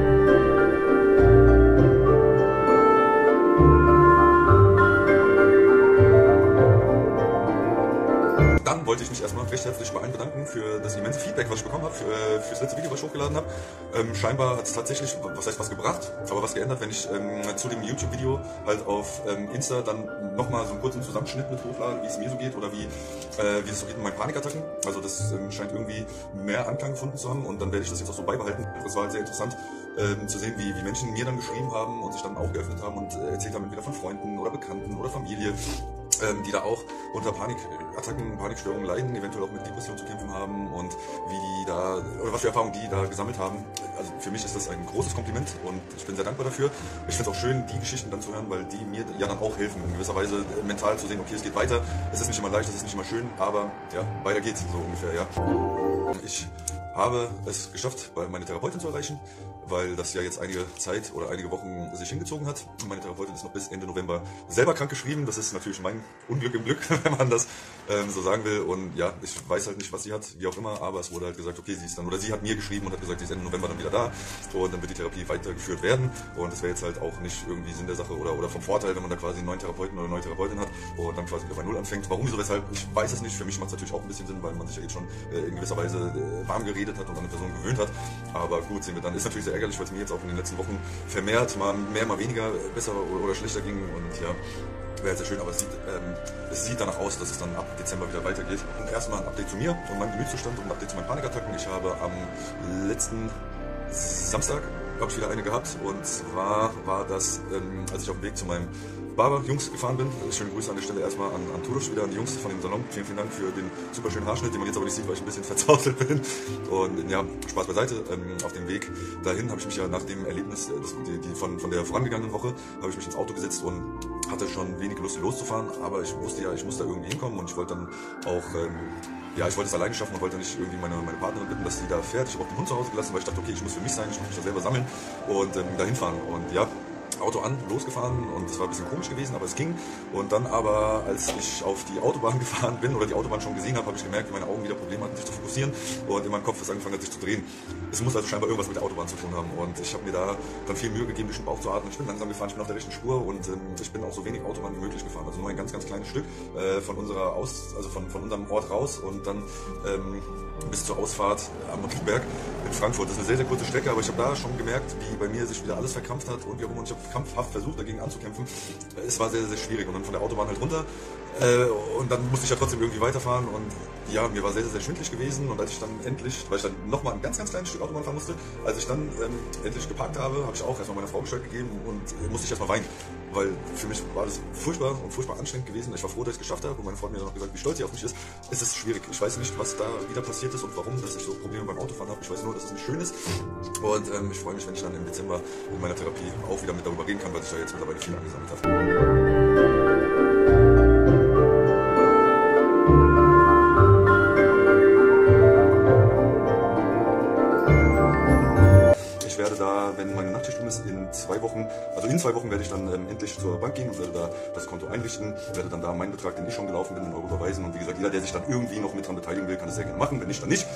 Dann wollte ich mich erstmal recht herzlich bei allen bedanken für das immense Feedback, was ich bekommen habe, für, für das letzte Video, was ich hochgeladen habe. Ähm, scheinbar hat es tatsächlich, was heißt was gebracht, aber was geändert, wenn ich ähm, zu dem YouTube-Video halt auf ähm, Insta dann nochmal so einen kurzen Zusammenschnitt mit hochlade, wie es mir so geht oder wie, äh, wie es so geht mit meinen Panikattacken. Also das ähm, scheint irgendwie mehr Anklang gefunden zu haben und dann werde ich das jetzt auch so beibehalten. Das war halt sehr interessant ähm, zu sehen, wie, wie Menschen mir dann geschrieben haben und sich dann auch geöffnet haben und äh, erzählt haben, entweder von Freunden oder Bekannten oder Familie, Ähm, die da auch unter Panikattacken, Panikstörungen leiden, eventuell auch mit Depressionen zu kämpfen haben und wie die da, oder was für Erfahrungen die da gesammelt haben. Also für mich ist das ein großes Kompliment und ich bin sehr dankbar dafür. Ich finde es auch schön, die Geschichten dann zu hören, weil die mir ja dann auch helfen, in gewisser Weise mental zu sehen, okay, es geht weiter, es ist nicht immer leicht, es ist nicht immer schön, aber ja, weiter geht's, so ungefähr, ja. Ich habe es geschafft, meine Therapeutin zu erreichen, weil das ja jetzt einige Zeit oder einige Wochen sich hingezogen hat. Meine Therapeutin ist noch bis Ende November selber krank geschrieben. Das ist natürlich mein Unglück im Glück, wenn man das ähm, so sagen will. Und ja, ich weiß halt nicht, was sie hat, wie auch immer, aber es wurde halt gesagt, okay, sie ist dann, oder sie hat mir geschrieben und hat gesagt, sie ist Ende November dann wieder da und dann wird die Therapie weitergeführt werden. Und das wäre jetzt halt auch nicht irgendwie Sinn der Sache oder, oder vom Vorteil, wenn man da quasi einen neuen Therapeuten oder eine neue Therapeutin hat und dann quasi wieder bei Null anfängt. Warum, wieso, weshalb, ich weiß es nicht. Für mich macht es natürlich auch ein bisschen Sinn, weil man sich ja jetzt schon äh, in gewisser Weise äh, warm geredet hat und an eine Person gewöhnt hat. Aber gut, sehen wir dann. Ist natürlich sehr ärgerlich, weil es mir jetzt auch in den letzten Wochen vermehrt, mal mehr, mal weniger, besser oder schlechter ging und ja, wäre jetzt sehr schön, aber es sieht, ähm, es sieht danach aus, dass es dann ab Dezember wieder weitergeht. Und erstmal ein Update zu mir und meinem Gemütszustand und ein Update zu meinen Panikattacken. Ich habe am letzten Samstag, habe ich wieder eine gehabt und zwar war das, ähm, als ich auf dem Weg zu meinem Barber-Jungs gefahren bin. Schöne Grüße an der Stelle erstmal an, an Turusch wieder, an die Jungs von dem Salon. Vielen, vielen Dank für den super schönen Haarschnitt, den man jetzt aber nicht sieht, weil ich ein bisschen verzauselt bin. Und ja, Spaß beiseite. Ähm, auf dem Weg dahin habe ich mich ja nach dem Erlebnis das, die, die von, von der vorangegangenen Woche, habe ich mich ins Auto gesetzt und hatte schon wenig Lust loszufahren, aber ich wusste ja, ich muss da irgendwie hinkommen und ich wollte dann auch, ähm, ja, ich wollte es alleine schaffen und wollte nicht irgendwie meine, meine Partnerin bitten, dass sie da fährt. Ich habe auch den Hund zu Hause gelassen, weil ich dachte, okay, ich muss für mich sein, ich muss mich da selber sammeln und ähm, dahin fahren. Und ja, Auto an, losgefahren und es war ein bisschen komisch gewesen, aber es ging. Und dann aber, als ich auf die Autobahn gefahren bin oder die Autobahn schon gesehen habe, habe ich gemerkt, wie meine Augen wieder Probleme hatten, sich zu fokussieren und in meinem Kopf ist angefangen hat, sich zu drehen. Es muss also scheinbar irgendwas mit der Autobahn zu tun haben und ich habe mir da dann viel Mühe gegeben, durch den Bauch zu atmen. Ich bin langsam gefahren, ich bin auf der rechten Spur und ähm, ich bin auch so wenig Autobahn wie möglich gefahren. Also nur ein ganz, ganz kleines Stück äh, von unserer Aus, also von, von unserem Ort raus und dann ähm, bis zur Ausfahrt am Riedberg in Frankfurt. Das ist eine sehr, sehr kurze Strecke, aber ich habe da schon gemerkt, wie bei mir sich wieder alles verkrampft hat und wie auch immer. Und ich habe krampfhaft versucht, dagegen anzukämpfen. Es war sehr, sehr schwierig und dann von der Autobahn halt runter äh, und dann musste ich ja trotzdem irgendwie weiterfahren und ja, mir war sehr, sehr, sehr schwindelig gewesen und als ich dann endlich, weil ich dann nochmal ein ganz, ganz kleines Stück Autobahn fahren musste, als ich dann ähm, endlich geparkt habe, habe ich auch erstmal meiner Frau Bescheid gegeben und äh, musste ich erstmal weinen, weil für mich war das furchtbar und furchtbar anstrengend gewesen. Ich war froh, dass ich es geschafft habe und meine Frau hat mir dann auch gesagt, wie stolz sie auf mich ist. Es ist schwierig. Ich weiß nicht, was da wieder passiert ist und warum, dass ich so Probleme beim Autofahren habe. Ich weiß nur, dass es nicht schön ist und ähm, ich freue mich, wenn ich dann im Dezember in meiner Therapie auch wieder mit darüber reden kann, weil sich da jetzt mittlerweile viel angesammelt habe. Ich werde da, wenn meine Nachtschicht um ist, in zwei Wochen, also in zwei Wochen werde ich dann ähm, endlich zur Bank gehen und werde da das Konto einrichten, werde dann da meinen Betrag, den ich schon gelaufen bin, in Euro überweisen und wie gesagt, jeder, der sich dann irgendwie noch mit dran beteiligen will, kann das sehr gerne machen, wenn nicht, dann nicht.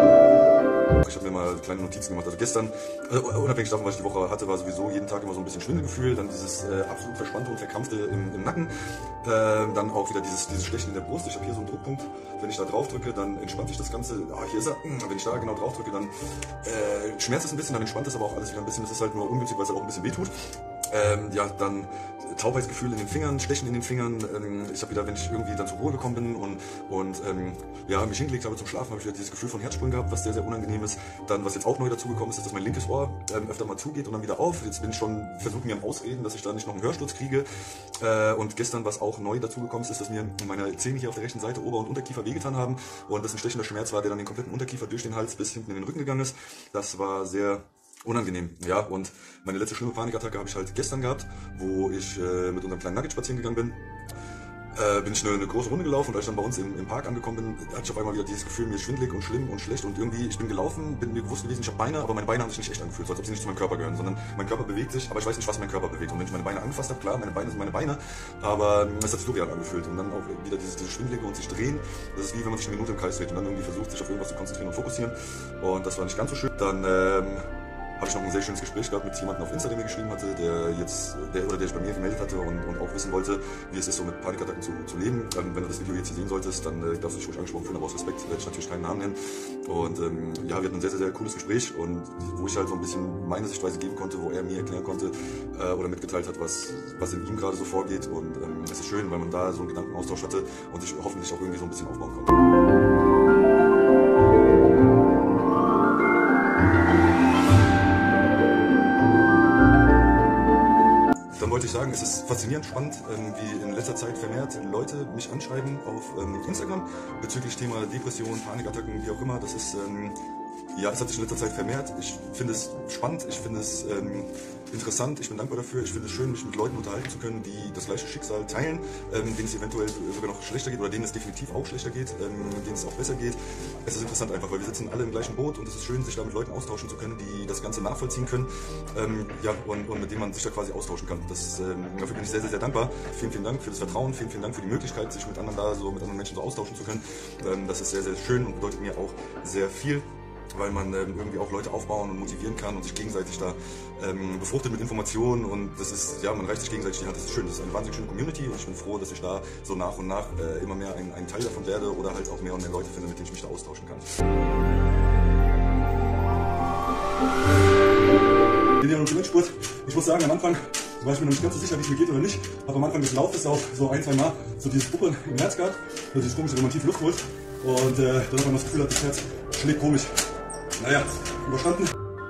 Ich habe mir mal kleine Notizen gemacht, also gestern, also unabhängig davon, was ich die Woche hatte, war sowieso jeden Tag immer so ein bisschen Schwindelgefühl, dann dieses äh, absolut verspannte und verkrampfte im, im Nacken, äh, dann auch wieder dieses, dieses Stechen in der Brust. Ich habe hier so einen Druckpunkt, wenn ich da drauf drücke, dann entspannt sich das Ganze, ah, hier ist er, wenn ich da genau drauf drücke, dann äh, schmerzt es ein bisschen, dann entspannt es aber auch alles wieder ein bisschen, das ist halt nur ungünstig, weil es halt auch ein bisschen wehtut. Ähm, ja, dann Taubheitsgefühl in den Fingern, Stechen in den Fingern. Ähm, ich habe wieder, wenn ich irgendwie dann zur Ruhe gekommen bin und, und ähm, ja, mich hingelegt habe zum Schlafen, habe ich wieder dieses Gefühl von Herzsprung gehabt, was sehr, sehr unangenehm ist. Dann, was jetzt auch neu dazugekommen ist, ist, dass mein linkes Ohr ähm, öfter mal zugeht und dann wieder auf. Jetzt bin ich schon versucht, mir am Ausreden, dass ich da nicht noch einen Hörsturz kriege. Äh, und gestern, was auch neu dazugekommen ist, ist, dass mir meine Zähne hier auf der rechten Seite, Ober- und Unterkiefer wehgetan haben und das ein stechender Schmerz war, der dann den kompletten Unterkiefer durch den Hals bis hinten in den Rücken gegangen ist. Das war sehr unangenehm, ja, und meine letzte schlimme Panikattacke habe ich halt gestern gehabt, wo ich äh, mit unserem kleinen Nugget spazieren gegangen bin. Äh, bin ich eine, eine große Runde gelaufen und als ich dann bei uns im, im Park angekommen bin, hatte ich auf einmal wieder dieses Gefühl, mir ist schwindelig und schlimm und schlecht und irgendwie, ich bin gelaufen, bin mir bewusst gewesen, ich habe Beine, aber meine Beine haben sich nicht echt angefühlt, so als ob sie nicht zu meinem Körper gehören, sondern mein Körper bewegt sich, aber ich weiß nicht, was mein Körper bewegt und wenn ich meine Beine angefasst habe, klar, meine Beine sind meine Beine, aber es hat sich surreal angefühlt und dann auch wieder dieses, dieses Schwindelige und sich drehen, das ist wie wenn man sich eine Minute im Kreis dreht und dann irgendwie versucht, sich auf irgendwas zu konzentrieren und fokussieren und das war nicht ganz so schön. Dann ähm, habe ich noch ein sehr schönes Gespräch gehabt mit jemandem auf Insta, der mir geschrieben hatte, der jetzt, der oder der sich bei mir gemeldet hatte und, und auch wissen wollte, wie es ist, so mit Panikattacken zu, zu leben. Ähm, wenn du das Video jetzt hier sehen solltest, dann äh, darfst du dich ruhig angesprochen fühlen, aber aus Respekt werde ich natürlich keinen Namen nennen. Und ähm, ja, wir hatten ein sehr, sehr, sehr cooles Gespräch und wo ich halt so ein bisschen meine Sichtweise geben konnte, wo er mir erklären konnte äh, oder mitgeteilt hat, was, was in ihm gerade so vorgeht. Und ähm, es ist schön, weil man da so einen Gedankenaustausch hatte und sich hoffentlich auch irgendwie so ein bisschen aufbauen konnte. Dann wollte ich sagen, es ist faszinierend spannend, ähm, wie in letzter Zeit vermehrt Leute mich anschreiben auf ähm, Instagram bezüglich Thema Depression, Panikattacken, wie auch immer. Das ist ähm, ja, es hat sich in letzter Zeit vermehrt. Ich finde es spannend, ich finde es ähm, interessant, ich bin dankbar dafür. Ich finde es schön, mich mit Leuten unterhalten zu können, die das gleiche Schicksal teilen, ähm, denen es eventuell sogar noch schlechter geht oder denen es definitiv auch schlechter geht, ähm, denen es auch besser geht. Es ist interessant einfach, weil wir sitzen alle im gleichen Boot und es ist schön, sich da mit Leuten austauschen zu können, die das Ganze nachvollziehen können, ähm, ja, und, und mit denen man sich da quasi austauschen kann. Das, ähm, dafür bin ich sehr, sehr, sehr dankbar. Vielen, vielen Dank für das Vertrauen, vielen, vielen Dank für die Möglichkeit, sich mit anderen da so mit anderen Menschen so austauschen zu können. Ähm, das ist sehr, sehr schön und bedeutet mir auch sehr viel, weil man ähm, irgendwie auch Leute aufbauen und motivieren kann und sich gegenseitig da ähm, befruchtet mit Informationen, und das ist, ja, man reicht sich gegenseitig die Hand, das ist schön, das ist eine wahnsinnig schöne Community und ich bin froh, dass ich da so nach und nach äh, immer mehr ein, ein Teil davon werde oder halt auch mehr und mehr Leute finde, mit denen ich mich da austauschen kann. In der Sport, ich muss sagen, am Anfang war ich mir noch nicht ganz so sicher, wie es mir geht oder nicht, aber am Anfang des Laufes auch so ein, zwei Mal so dieses Puppeln im Herz gehabt, also dieses komische, wenn man tief Luft holt und äh, dann hat man das Gefühl hat, das Herz schlägt komisch. Naja, überstanden.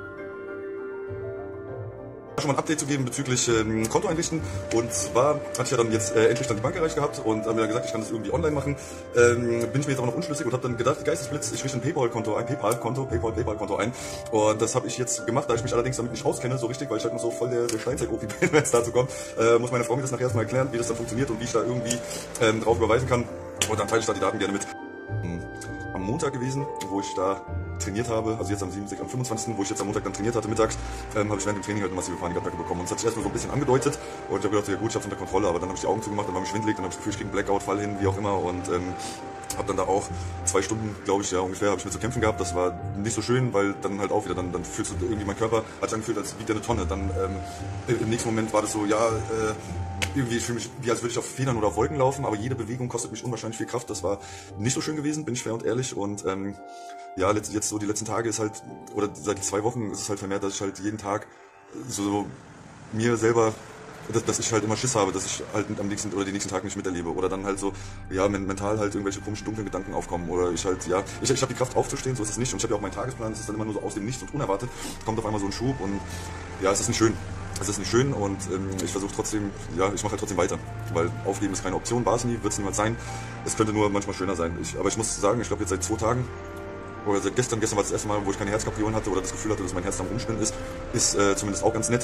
Schon mal ein Update zu geben bezüglich ähm, Konto einrichten, und zwar hatte ich ja dann jetzt äh, endlich dann die Bank erreicht gehabt und habe mir gesagt, ich kann das irgendwie online machen. Ähm, bin ich mir jetzt aber noch unschlüssig und habe dann gedacht, Geistesblitz, ich richte ein PayPal-Konto ein, PayPal-Konto, PayPal, PayPal-Konto ein, und das habe ich jetzt gemacht, da ich mich allerdings damit nicht auskenne so richtig, weil ich halt nur so voll der, der Steinzeit-O P bin, wenn es dazu kommt, äh, muss meine Frau mir das nachher erstmal erklären, wie das dann funktioniert und wie ich da irgendwie ähm, drauf überweisen kann, und dann teile ich da die Daten gerne mit. Hm. Am Montag gewesen, wo ich da trainiert habe, also jetzt am, siebenundzwanzigsten, am fünfundzwanzigsten, wo ich jetzt am Montag dann trainiert hatte mittags, ähm, habe ich während dem Training halt eine massive Panikattacke bekommen. Und es hat sich erstmal so ein bisschen angedeutet und ich habe gedacht, ja gut, ich habe es unter Kontrolle, aber dann habe ich die Augen zugemacht, dann war mir schwindelig, dann habe ich das Gefühl, ich kriege einen Blackout, fall hin, wie auch immer, und ähm, habe dann da auch zwei Stunden, glaube ich, ja ungefähr, habe ich mit zu kämpfen gehabt. Das war nicht so schön, weil dann halt auch wieder, dann, dann fühlst du irgendwie, mein Körper hat sich angefühlt, als wiegt er eine Tonne. Dann ähm, im nächsten Moment war das so, ja, äh, irgendwie, ich fühle mich, wie als würde ich auf Federn oder auf Wolken laufen, aber jede Bewegung kostet mich unwahrscheinlich viel Kraft. Das war nicht so schön gewesen, bin ich fair und ehrlich, und ähm, ja, jetzt so die letzten Tage ist halt, oder seit zwei Wochen ist es halt vermehrt, dass ich halt jeden Tag so mir selber, dass, dass ich halt immer Schiss habe, dass ich halt am nächsten oder den nächsten Tag nicht miterlebe, oder dann halt so, ja, mental halt irgendwelche komischen dunklen Gedanken aufkommen, oder ich halt, ja, ich, ich habe die Kraft aufzustehen, so ist es nicht, und ich habe ja auch meinen Tagesplan, es ist dann immer nur so aus dem Nichts und unerwartet, kommt auf einmal so ein Schub, und ja, es ist nicht schön. Es ist nicht schön, und ähm, ich versuche trotzdem, ja, ich mache halt trotzdem weiter, weil aufgeben ist keine Option, war es nie, wird es niemals sein. Es könnte nur manchmal schöner sein. Ich, aber ich muss sagen, ich glaube jetzt seit zwei Tagen, oder seit gestern, gestern war das erste Mal, wo ich keine Herzkapriolen hatte oder das Gefühl hatte, dass mein Herz am Umspinnen ist, ist äh, zumindest auch ganz nett.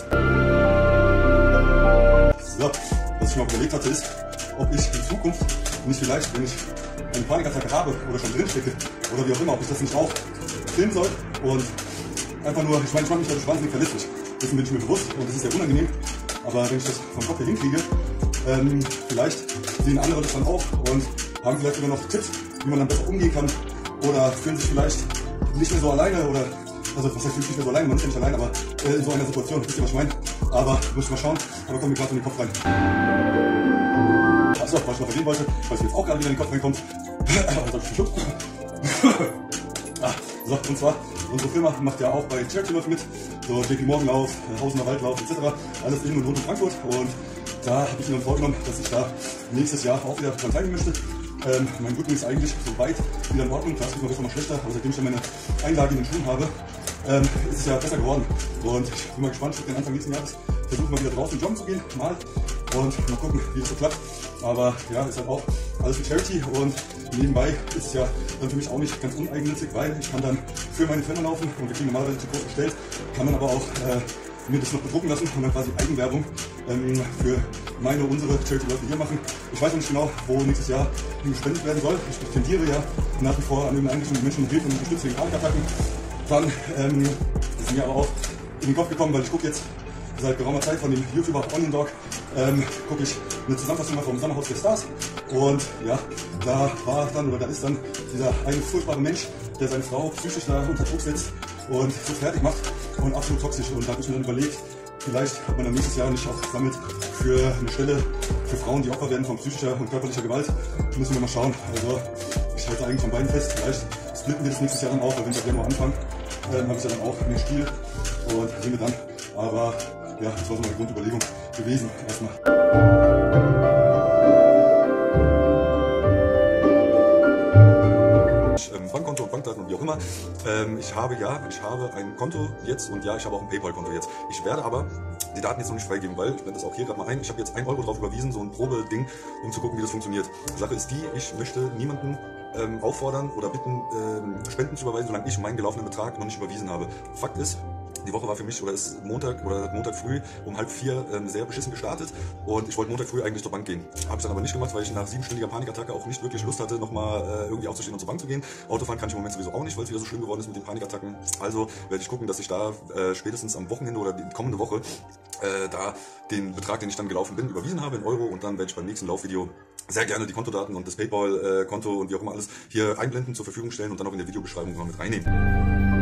So, was ich mir auch überlegt hatte, ist, ob ich in Zukunft nicht vielleicht, wenn ich eine Panikattacke habe oder schon drinstecke oder wie auch immer, ob ich das nicht auch filmen soll und einfach nur, ich meine, ich mache mich dadurch wahnsinnig verletzlich. Dessen bin ich mir bewusst und das ist sehr unangenehm, aber wenn ich das vom Kopf her hinkriege, ähm, vielleicht sehen andere das dann auch und haben vielleicht sogar noch Tipps, wie man dann besser umgehen kann, oder fühlen sich vielleicht nicht mehr so alleine, oder, also was heißt nicht mehr so alleine, man ist ja nicht allein, aber äh, in so einer Situation, wisst ihr, was ich meine? Aber muss ich mal schauen, aber kommt mir gerade in den Kopf rein. Achso, was ich noch erwähnen wollte, weil es mir jetzt auch gerade wieder in den Kopf reinkommt. ah, so, und zwar, unsere Firma macht ja auch bei Charity-Läufen mit, so J P Morgan Lauf, Hausener Waldlauf et cetera. Alles in und rund um Frankfurt, und da habe ich mir dann vorgenommen, dass ich da nächstes Jahr auch wieder dran teilnehmen möchte. Ähm, mein Rücken ist eigentlich so weit wieder in Ordnung, das ist noch besser, noch schlechter, aber seitdem ich dann meine Einlage in den Schuhen habe, ähm, ist es ja besser geworden. Und ich bin mal gespannt, ich werde den Anfang nächsten Jahres versuchen, mal wieder draußen joggen zu gehen, mal, und mal gucken, wie das so klappt. Aber ja, ist halt auch alles für Charity, und nebenbei ist es ja dann für mich auch nicht ganz uneigennützig, weil ich kann dann für meine Firma laufen und wir kriegen normalerweise zu groß gestellt, kann dann aber auch äh, mir das noch bedrucken lassen und dann quasi Eigenwerbung ähm, für meine, unsere Charity-Läufe hier machen. Ich weiß noch nicht genau, wo nächstes Jahr gespendet werden soll. Ich tendiere ja nach wie vor an irgendeine Einrichtung, die Menschen hilft und unterstützt wegen Panikattacken. Dann ähm, ist mir aber auch in den Kopf gekommen, weil ich gucke jetzt seit geraumer Zeit von dem YouTuber Onion Dog, ähm, gucke ich eine Zusammenfassung mal vom Sommerhaus der Stars, und ja, da war dann, oder da ist dann dieser eine furchtbare Mensch, der seine Frau psychisch da unter Druck setzt und so fertig macht und absolut toxisch, und da habe ich mir dann überlegt, vielleicht hat man dann nächstes Jahr nicht auch gesammelt für eine Stelle für Frauen, die Opfer werden von psychischer und körperlicher Gewalt. Müssen wir mal schauen. Also ich halte eigentlich von beiden fest, vielleicht splitten wir das nächstes Jahr dann auch, weil wenn wir im Januar anfangen, ähm, habe ich ja dann auch mehr Spiel und sehen wir dann, aber ja, das war so meine Grundüberlegung gewesen, erstmal. Ähm, Bankkonto und Bankdaten und wie auch immer. Ähm, ich habe ja, ich habe ein Konto jetzt, und ja, ich habe auch ein PayPal-Konto jetzt. Ich werde aber die Daten jetzt noch nicht freigeben, weil, ich blende das auch hier gerade mal ein, ich habe jetzt ein Euro drauf überwiesen, so ein Probeding, um zu gucken, wie das funktioniert. Die Sache ist die, ich möchte niemanden ähm, auffordern oder bitten, ähm, Spenden zu überweisen, solange ich meinen gelaufenen Betrag noch nicht überwiesen habe. Fakt ist, die Woche war für mich, oder ist Montag oder Montag früh um halb vier ähm, sehr beschissen gestartet und ich wollte Montag früh eigentlich zur Bank gehen. Habe ich dann aber nicht gemacht, weil ich nach siebenstündiger Panikattacke auch nicht wirklich Lust hatte, nochmal äh, irgendwie aufzustehen und zur Bank zu gehen. Autofahren kann ich im Moment sowieso auch nicht, weil es wieder so schlimm geworden ist mit den Panikattacken. Also werde ich gucken, dass ich da äh, spätestens am Wochenende oder die kommende Woche äh, da den Betrag, den ich dann gelaufen bin, überwiesen habe in Euro und dann werde ich beim nächsten Laufvideo sehr gerne die Kontodaten und das PayPal-Konto und wie auch immer alles hier einblenden, zur Verfügung stellen und dann auch in der Videobeschreibung mal mit reinnehmen.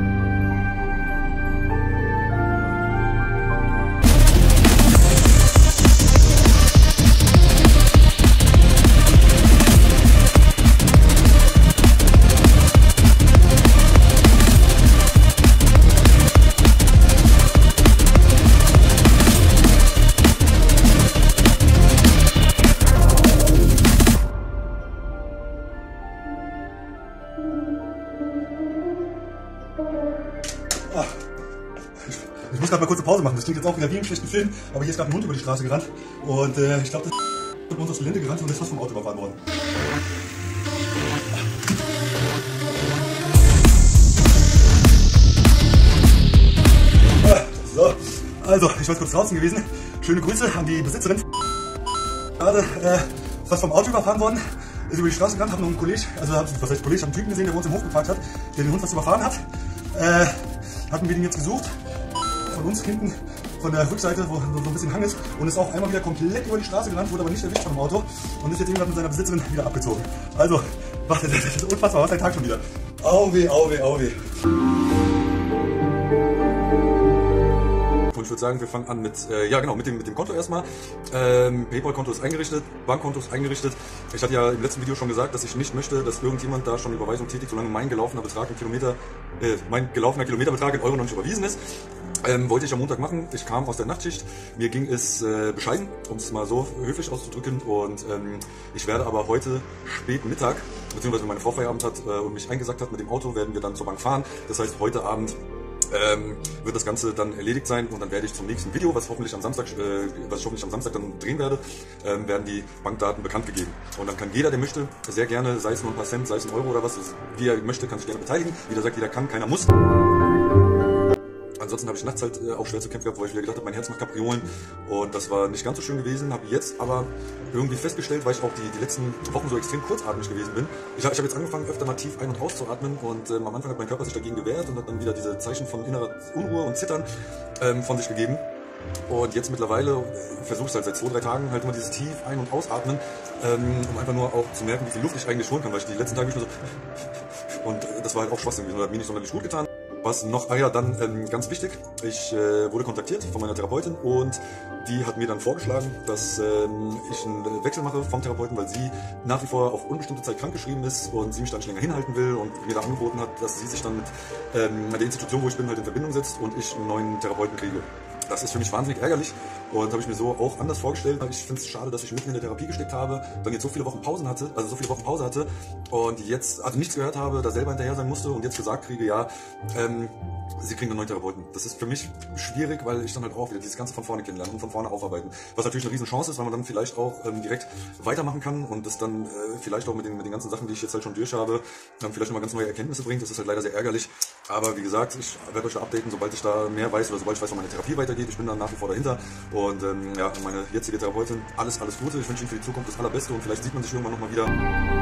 Ah, ich muss gerade mal kurze Pause machen. Das klingt jetzt auch wieder wie im schlechten Film, aber hier ist gerade ein Hund über die Straße gerannt und äh, ich glaube, das ist bei uns aus der Linde gerannt und ist fast vom Auto überfahren worden. So, also ich war kurz draußen gewesen. Schöne Grüße an die Besitzerin. Gerade äh, fast vom Auto überfahren worden. Ist über die Straße gerannt, habe noch einen Kollegen, also was heißt Kollege, einen Typen gesehen, der bei uns im Hof geparkt hat, der den Hund fast überfahren hat. Äh, hatten wir den jetzt gesucht, von uns hinten, von der Rückseite, wo so ein bisschen Hang ist, und ist auch einmal wieder komplett über die Straße gerannt, wurde aber nicht erwischt von dem Auto und ist jetzt irgendwann mit seiner Besitzerin wieder abgezogen. Also, warte, das ist unfassbar, was ein Tag schon wieder. Au weh, au weh, au weh. Und ich würde sagen, wir fangen an mit, äh, ja genau, mit dem, mit dem Konto erstmal. Ähm, PayPal-Konto ist eingerichtet, Bankkonto ist eingerichtet. Ich hatte ja im letzten Video schon gesagt, dass ich nicht möchte, dass irgendjemand da schon Überweisung tätigt, solange mein gelaufener Betrag in Kilometer, äh, mein gelaufener Kilometerbetrag in Euro noch nicht überwiesen ist. Ähm, wollte ich am Montag machen. Ich kam aus der Nachtschicht. Mir ging es äh, bescheiden, um es mal so höflich auszudrücken. Und ähm, ich werde aber heute spät Mittag, beziehungsweise meine Frau Feierabend hat äh, und mich eingesackt hat mit dem Auto, werden wir dann zur Bank fahren. Das heißt, heute Abend Ähm, wird das Ganze dann erledigt sein und dann werde ich zum nächsten Video, was hoffentlich am Samstag, äh, was ich hoffentlich am Samstag dann drehen werde, ähm, werden die Bankdaten bekannt gegeben. Und dann kann jeder, der möchte, sehr gerne, sei es nur ein paar Cent, sei es ein Euro oder was, wie er möchte, kann sich gerne beteiligen. Jeder sagt, jeder kann, keiner muss. Ansonsten habe ich nachts halt äh, auch schwer zu kämpfen gehabt, weil ich wieder gedacht habe, mein Herz macht Kapriolen und das war nicht ganz so schön gewesen. Habe jetzt aber irgendwie festgestellt, weil ich auch die, die letzten Wochen so extrem kurzatmig gewesen bin. Ich habe ich hab jetzt angefangen, öfter mal tief ein- und auszuatmen und ähm, am Anfang hat mein Körper sich dagegen gewehrt und hat dann wieder diese Zeichen von innerer Unruhe und Zittern ähm, von sich gegeben. Und jetzt mittlerweile versuche ich halt seit zwei, drei Tagen halt immer dieses tief ein- und ausatmen, ähm, um einfach nur auch zu merken, wie viel Luft ich eigentlich holen kann, weil ich die letzten Tage nicht mehr so... Und das war halt auch Schwachsinn gewesen und hat mir nicht sonderlich gut getan. Was noch, ah ja, dann ähm, ganz wichtig, ich äh, wurde kontaktiert von meiner Therapeutin und die hat mir dann vorgeschlagen, dass ähm, ich einen Wechsel mache vom Therapeuten, weil sie nach wie vor auf unbestimmte Zeit krankgeschrieben ist und sie mich dann nicht länger hinhalten will und mir da angeboten hat, dass sie sich dann mit ähm, der Institution, wo ich bin, halt in Verbindung setzt und ich einen neuen Therapeuten kriege. Das ist für mich wahnsinnig ärgerlich und habe ich mir so auch anders vorgestellt. Ich finde es schade, dass ich mitten in der Therapie gesteckt habe, dann jetzt so viele Wochen Pausen hatte, also so viele Wochen Pause hatte und jetzt also nichts gehört habe, da selber hinterher sein musste und jetzt gesagt kriege, ja, ähm, sie kriegen einen neuen Therapeuten. Das ist für mich schwierig, weil ich dann halt auch wieder dieses Ganze von vorne kennenlernen und von vorne aufarbeiten. Was natürlich eine riesen Chance ist, weil man dann vielleicht auch ähm, direkt weitermachen kann und das dann äh, vielleicht auch mit den, mit den ganzen Sachen, die ich jetzt halt schon durch habe, dann vielleicht nochmal ganz neue Erkenntnisse bringt. Das ist halt leider sehr ärgerlich. Aber wie gesagt, ich werde euch da updaten, sobald ich da mehr weiß oder sobald ich weiß, wo meine Therapie weitergeht. Ich bin dann nach wie vor dahinter und ähm, ja, meine jetzige Therapeutin, alles, alles Gute. Ich wünsche Ihnen für die Zukunft das Allerbeste und vielleicht sieht man sich irgendwann nochmal wieder.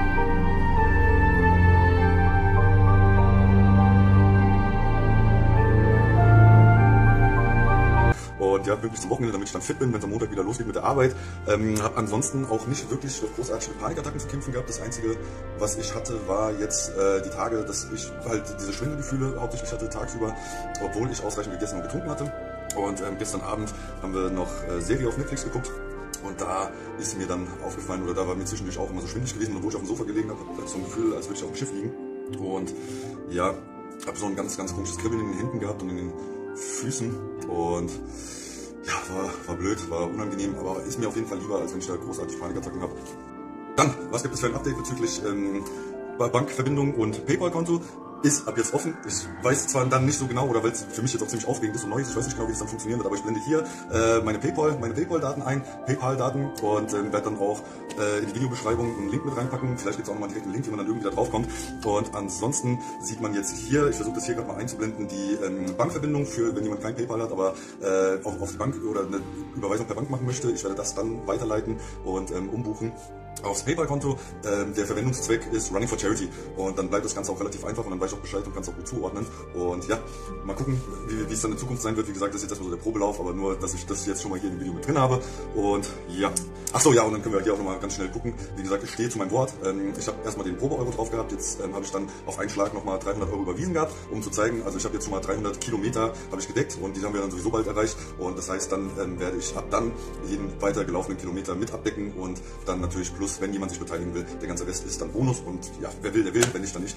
Und ja, wirklich zum Wochenende, damit ich dann fit bin, wenn es am Montag wieder losgeht mit der Arbeit. Ähm, habe ansonsten auch nicht wirklich großartig mit Panikattacken zu kämpfen gehabt. Das Einzige, was ich hatte, war jetzt äh, die Tage, dass ich halt diese Schwindelgefühle hauptsächlich hatte tagsüber, obwohl ich ausreichend gegessen und getrunken hatte. Und ähm, gestern Abend haben wir noch äh, Serie auf Netflix geguckt. Und da ist mir dann aufgefallen, oder da war mir zwischendurch auch immer so schwindelig gewesen, obwohl ich auf dem Sofa gelegen habe, habe ich so ein Gefühl, als würde ich auf dem Schiff liegen. Und ja, habe so ein ganz, ganz komisches Kribbeln in den Händen gehabt und in den Füßen. Und ja, war, war blöd, war unangenehm, aber ist mir auf jeden Fall lieber, als wenn ich da großartig Panikattacken habe. Dann, was gibt es für ein Update bezüglich ähm, Bankverbindung und PayPal-Konto? ist ab jetzt offen. Ich weiß zwar dann nicht so genau, oder weil es für mich jetzt auch ziemlich aufregend ist und neu ist, ich weiß nicht genau, wie es dann funktionieren wird, aber ich blende hier äh, meine PayPal, meine PayPal-Daten ein, PayPal-Daten und ähm, werde dann auch äh, in die Videobeschreibung einen Link mit reinpacken. Vielleicht gibt es auch nochmal direkt einen Link, wie man dann irgendwie da drauf kommt. Und ansonsten sieht man jetzt hier, ich versuche das hier gerade mal einzublenden, die ähm, Bankverbindung für, wenn jemand kein PayPal hat, aber äh, auf, auf die Bank oder eine Überweisung per Bank machen möchte. Ich werde das dann weiterleiten und ähm, umbuchen aufs PayPal-Konto. Ähm, der Verwendungszweck ist Running for Charity und dann bleibt das Ganze auch relativ einfach und dann weiß ich auch Bescheid und kann es auch gut zuordnen. Und ja, mal gucken, wie, wie es dann in Zukunft sein wird. Wie gesagt, das ist jetzt erstmal so der Probelauf, aber nur, dass ich das jetzt schon mal hier im Video mit drin habe. Und ja, ach so, ja, und dann können wir hier auch nochmal ganz schnell gucken. Wie gesagt, ich stehe zu meinem Wort. Ähm, ich habe erstmal den Probe-Euro drauf gehabt, jetzt ähm, habe ich dann auf einen Schlag nochmal dreihundert Euro überwiesen gehabt, um zu zeigen, also ich habe jetzt schon mal dreihundert Kilometer habe ich gedeckt und die haben wir dann sowieso bald erreicht. Und das heißt, dann ähm, werde ich ab dann jeden weiter gelaufenen Kilometer mit abdecken und dann natürlich plus, wenn jemand sich beteiligen will. Der ganze Rest ist dann Bonus und ja, wer will, der will, wenn nicht, dann nicht.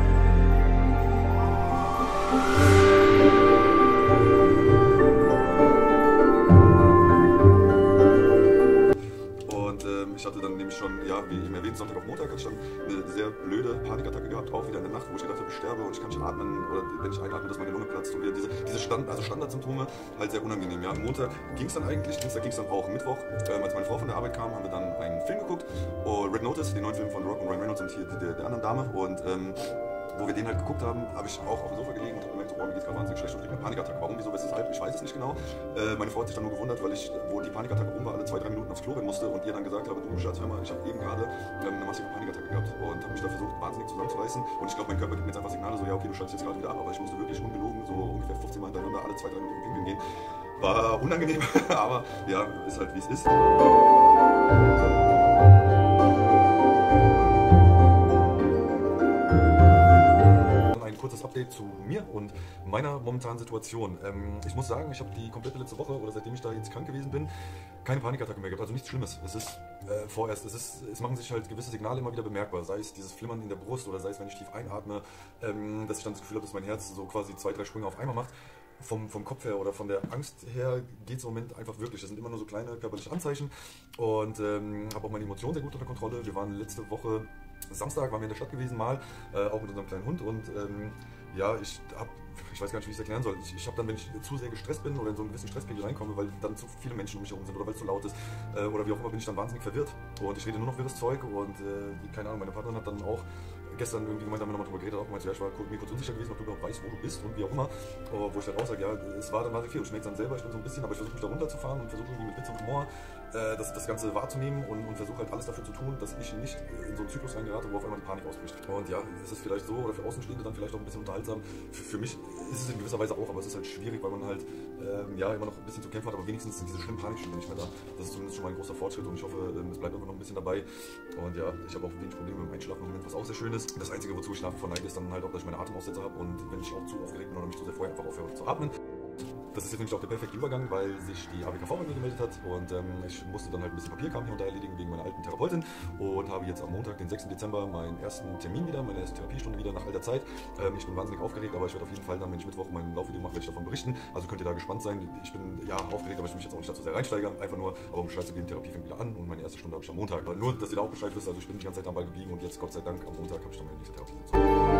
Und ähm, ich hatte dann nämlich schon, ja, wie eben erwähnt, Sonntag auf Montag hatte ich dann eine sehr blöde Panikattacke gehabt, auch wieder in der Nacht, wo ich gedacht habe, ich sterbe und ich kann nicht atmen oder wenn ich einatme, dass meine Lunge platzt und wieder diese, diese Stand, also Standardsymptome halt sehr unangenehm. Ja, am Montag ging es dann eigentlich, Dienstag ging es dann auch, Mittwoch, ähm, als meine Frau von der Arbeit kam, haben wir dann einen Film geguckt, oh, Red Notice, den neuen Film von Rock und Ryan Reynolds und hier der, der anderen Dame und ähm, wo wir den halt geguckt haben, habe ich auch auf dem Sofa gelegen und habe gemerkt, oh, mir geht's gerade wahnsinnig schlecht und ich kriege eine Panikattacke. Warum, wieso, weshalb, ich weiß es nicht genau. Äh, meine Frau hat sich dann nur gewundert, weil ich, wo die Panikattacke rum war, alle zwei, drei Minuten aufs Klo rennen musste und ihr dann gesagt habe, du Schatz, hör mal, ich habe eben gerade ähm, eine massive Panikattacke gehabt und habe mich da versucht, wahnsinnig zusammenzureißen und ich glaube, mein Körper gibt mir jetzt einfach Signale, so, ja, okay, du schaltest jetzt gerade wieder ab, aber ich musste wirklich ungelogen so ungefähr fünfzehn Mal hintereinander alle zwei, drei Minuten pinkeln gehen. War unangenehm, aber ja, ist halt wie es ist. Kurzes Update zu mir und meiner momentanen Situation. Ähm, ich muss sagen, ich habe die komplette letzte Woche oder seitdem ich da jetzt krank gewesen bin, keine Panikattacke mehr gehabt. Also nichts Schlimmes. Es ist äh, vorerst, es, ist, es machen sich halt gewisse Signale immer wieder bemerkbar. Sei es dieses Flimmern in der Brust oder sei es, wenn ich tief einatme, ähm, dass ich dann das Gefühl habe, dass mein Herz so quasi zwei, drei Sprünge auf einmal macht. Vom, vom Kopf her oder von der Angst her geht es im Moment einfach wirklich. Das sind immer nur so kleine körperliche Anzeichen und ähm, habe auch meine Emotionen sehr gut unter Kontrolle. Wir waren letzte Woche Samstag, waren wir in der Stadt gewesen mal, äh, auch mit unserem kleinen Hund und ähm, ja, ich habe, ich weiß gar nicht, wie ich es erklären soll. Ich, ich habe dann, wenn ich zu sehr gestresst bin oder in so einen gewissen Stresspegel reinkomme, weil dann zu viele Menschen um mich herum sind oder weil es zu laut ist äh, oder wie auch immer, bin ich dann wahnsinnig verwirrt und ich rede nur noch wirres Zeug und äh, keine Ahnung, meine Partnerin hat dann auch gestern irgendwie gemeint, haben wir nochmal drüber geredet, auch gemeint, ja, ich war mir kurz unsicher gewesen, ob du überhaupt weißt, wo du bist und wie auch immer, uh, wo ich dann auch sage, ja, es war dann wahnsinnig viel und ich merke es dann selber, ich bin so ein bisschen, aber ich versuche mich da runterzufahren und versuche irgendwie mit Witz und Humor äh, das, das Ganze wahrzunehmen und, und versuche halt alles dafür zu tun, dass ich nicht in so einen Zyklus reingerate, wo auf einmal die Panik ausbricht. Und ja, es ist vielleicht so, oder für Außenstehende dann vielleicht auch ein bisschen unterhaltsam, für, für mich ist es in gewisser Weise auch, aber es ist halt schwierig, weil man halt ähm, ja, immer noch ein bisschen zu kämpfen hat, aber wenigstens sind diese schlimmen Panikstände nicht mehr da. Das ist zumindest schon mal ein großer Fortschritt und ich hoffe, es bleibt immer noch ein bisschen dabei. Und ja, ich habe auch wenig Probleme mit dem Einschlafen im Moment, was auch sehr schön ist. Das Einzige, wozu ich nach wie vor neige, ist dann halt auch, dass ich meine Atemaussetzer habe und wenn ich auch zu aufgeregt bin oder mich zu sehr vorher einfach aufhöre zu atmen. Das ist jetzt nämlich auch der perfekte Übergang, weil sich die A B K V bei mir gemeldet hat und ähm, ich musste dann halt ein bisschen Papierkram hier und da erledigen wegen meiner alten Therapeutin und habe jetzt am Montag, den sechsten Dezember, meinen ersten Termin wieder, meine erste Therapiestunde wieder nach alter Zeit. Ähm, ich bin wahnsinnig aufgeregt, aber ich werde auf jeden Fall dann, wenn ich Mittwoch mein Laufvideo mache, werde ich davon berichten. Also könnt ihr da gespannt sein. Ich bin ja aufgeregt, aber ich will mich jetzt auch nicht dazu sehr reinsteigern. Einfach nur, aber um Bescheid zu geben, Therapie fängt wieder an und meine erste Stunde habe ich am Montag. Aber nur, dass ihr da auch Bescheid wisst, also ich bin die ganze Zeit am Ball geblieben und jetzt, Gott sei Dank, am Montag habe ich dann meine nächste Therapiesitzung.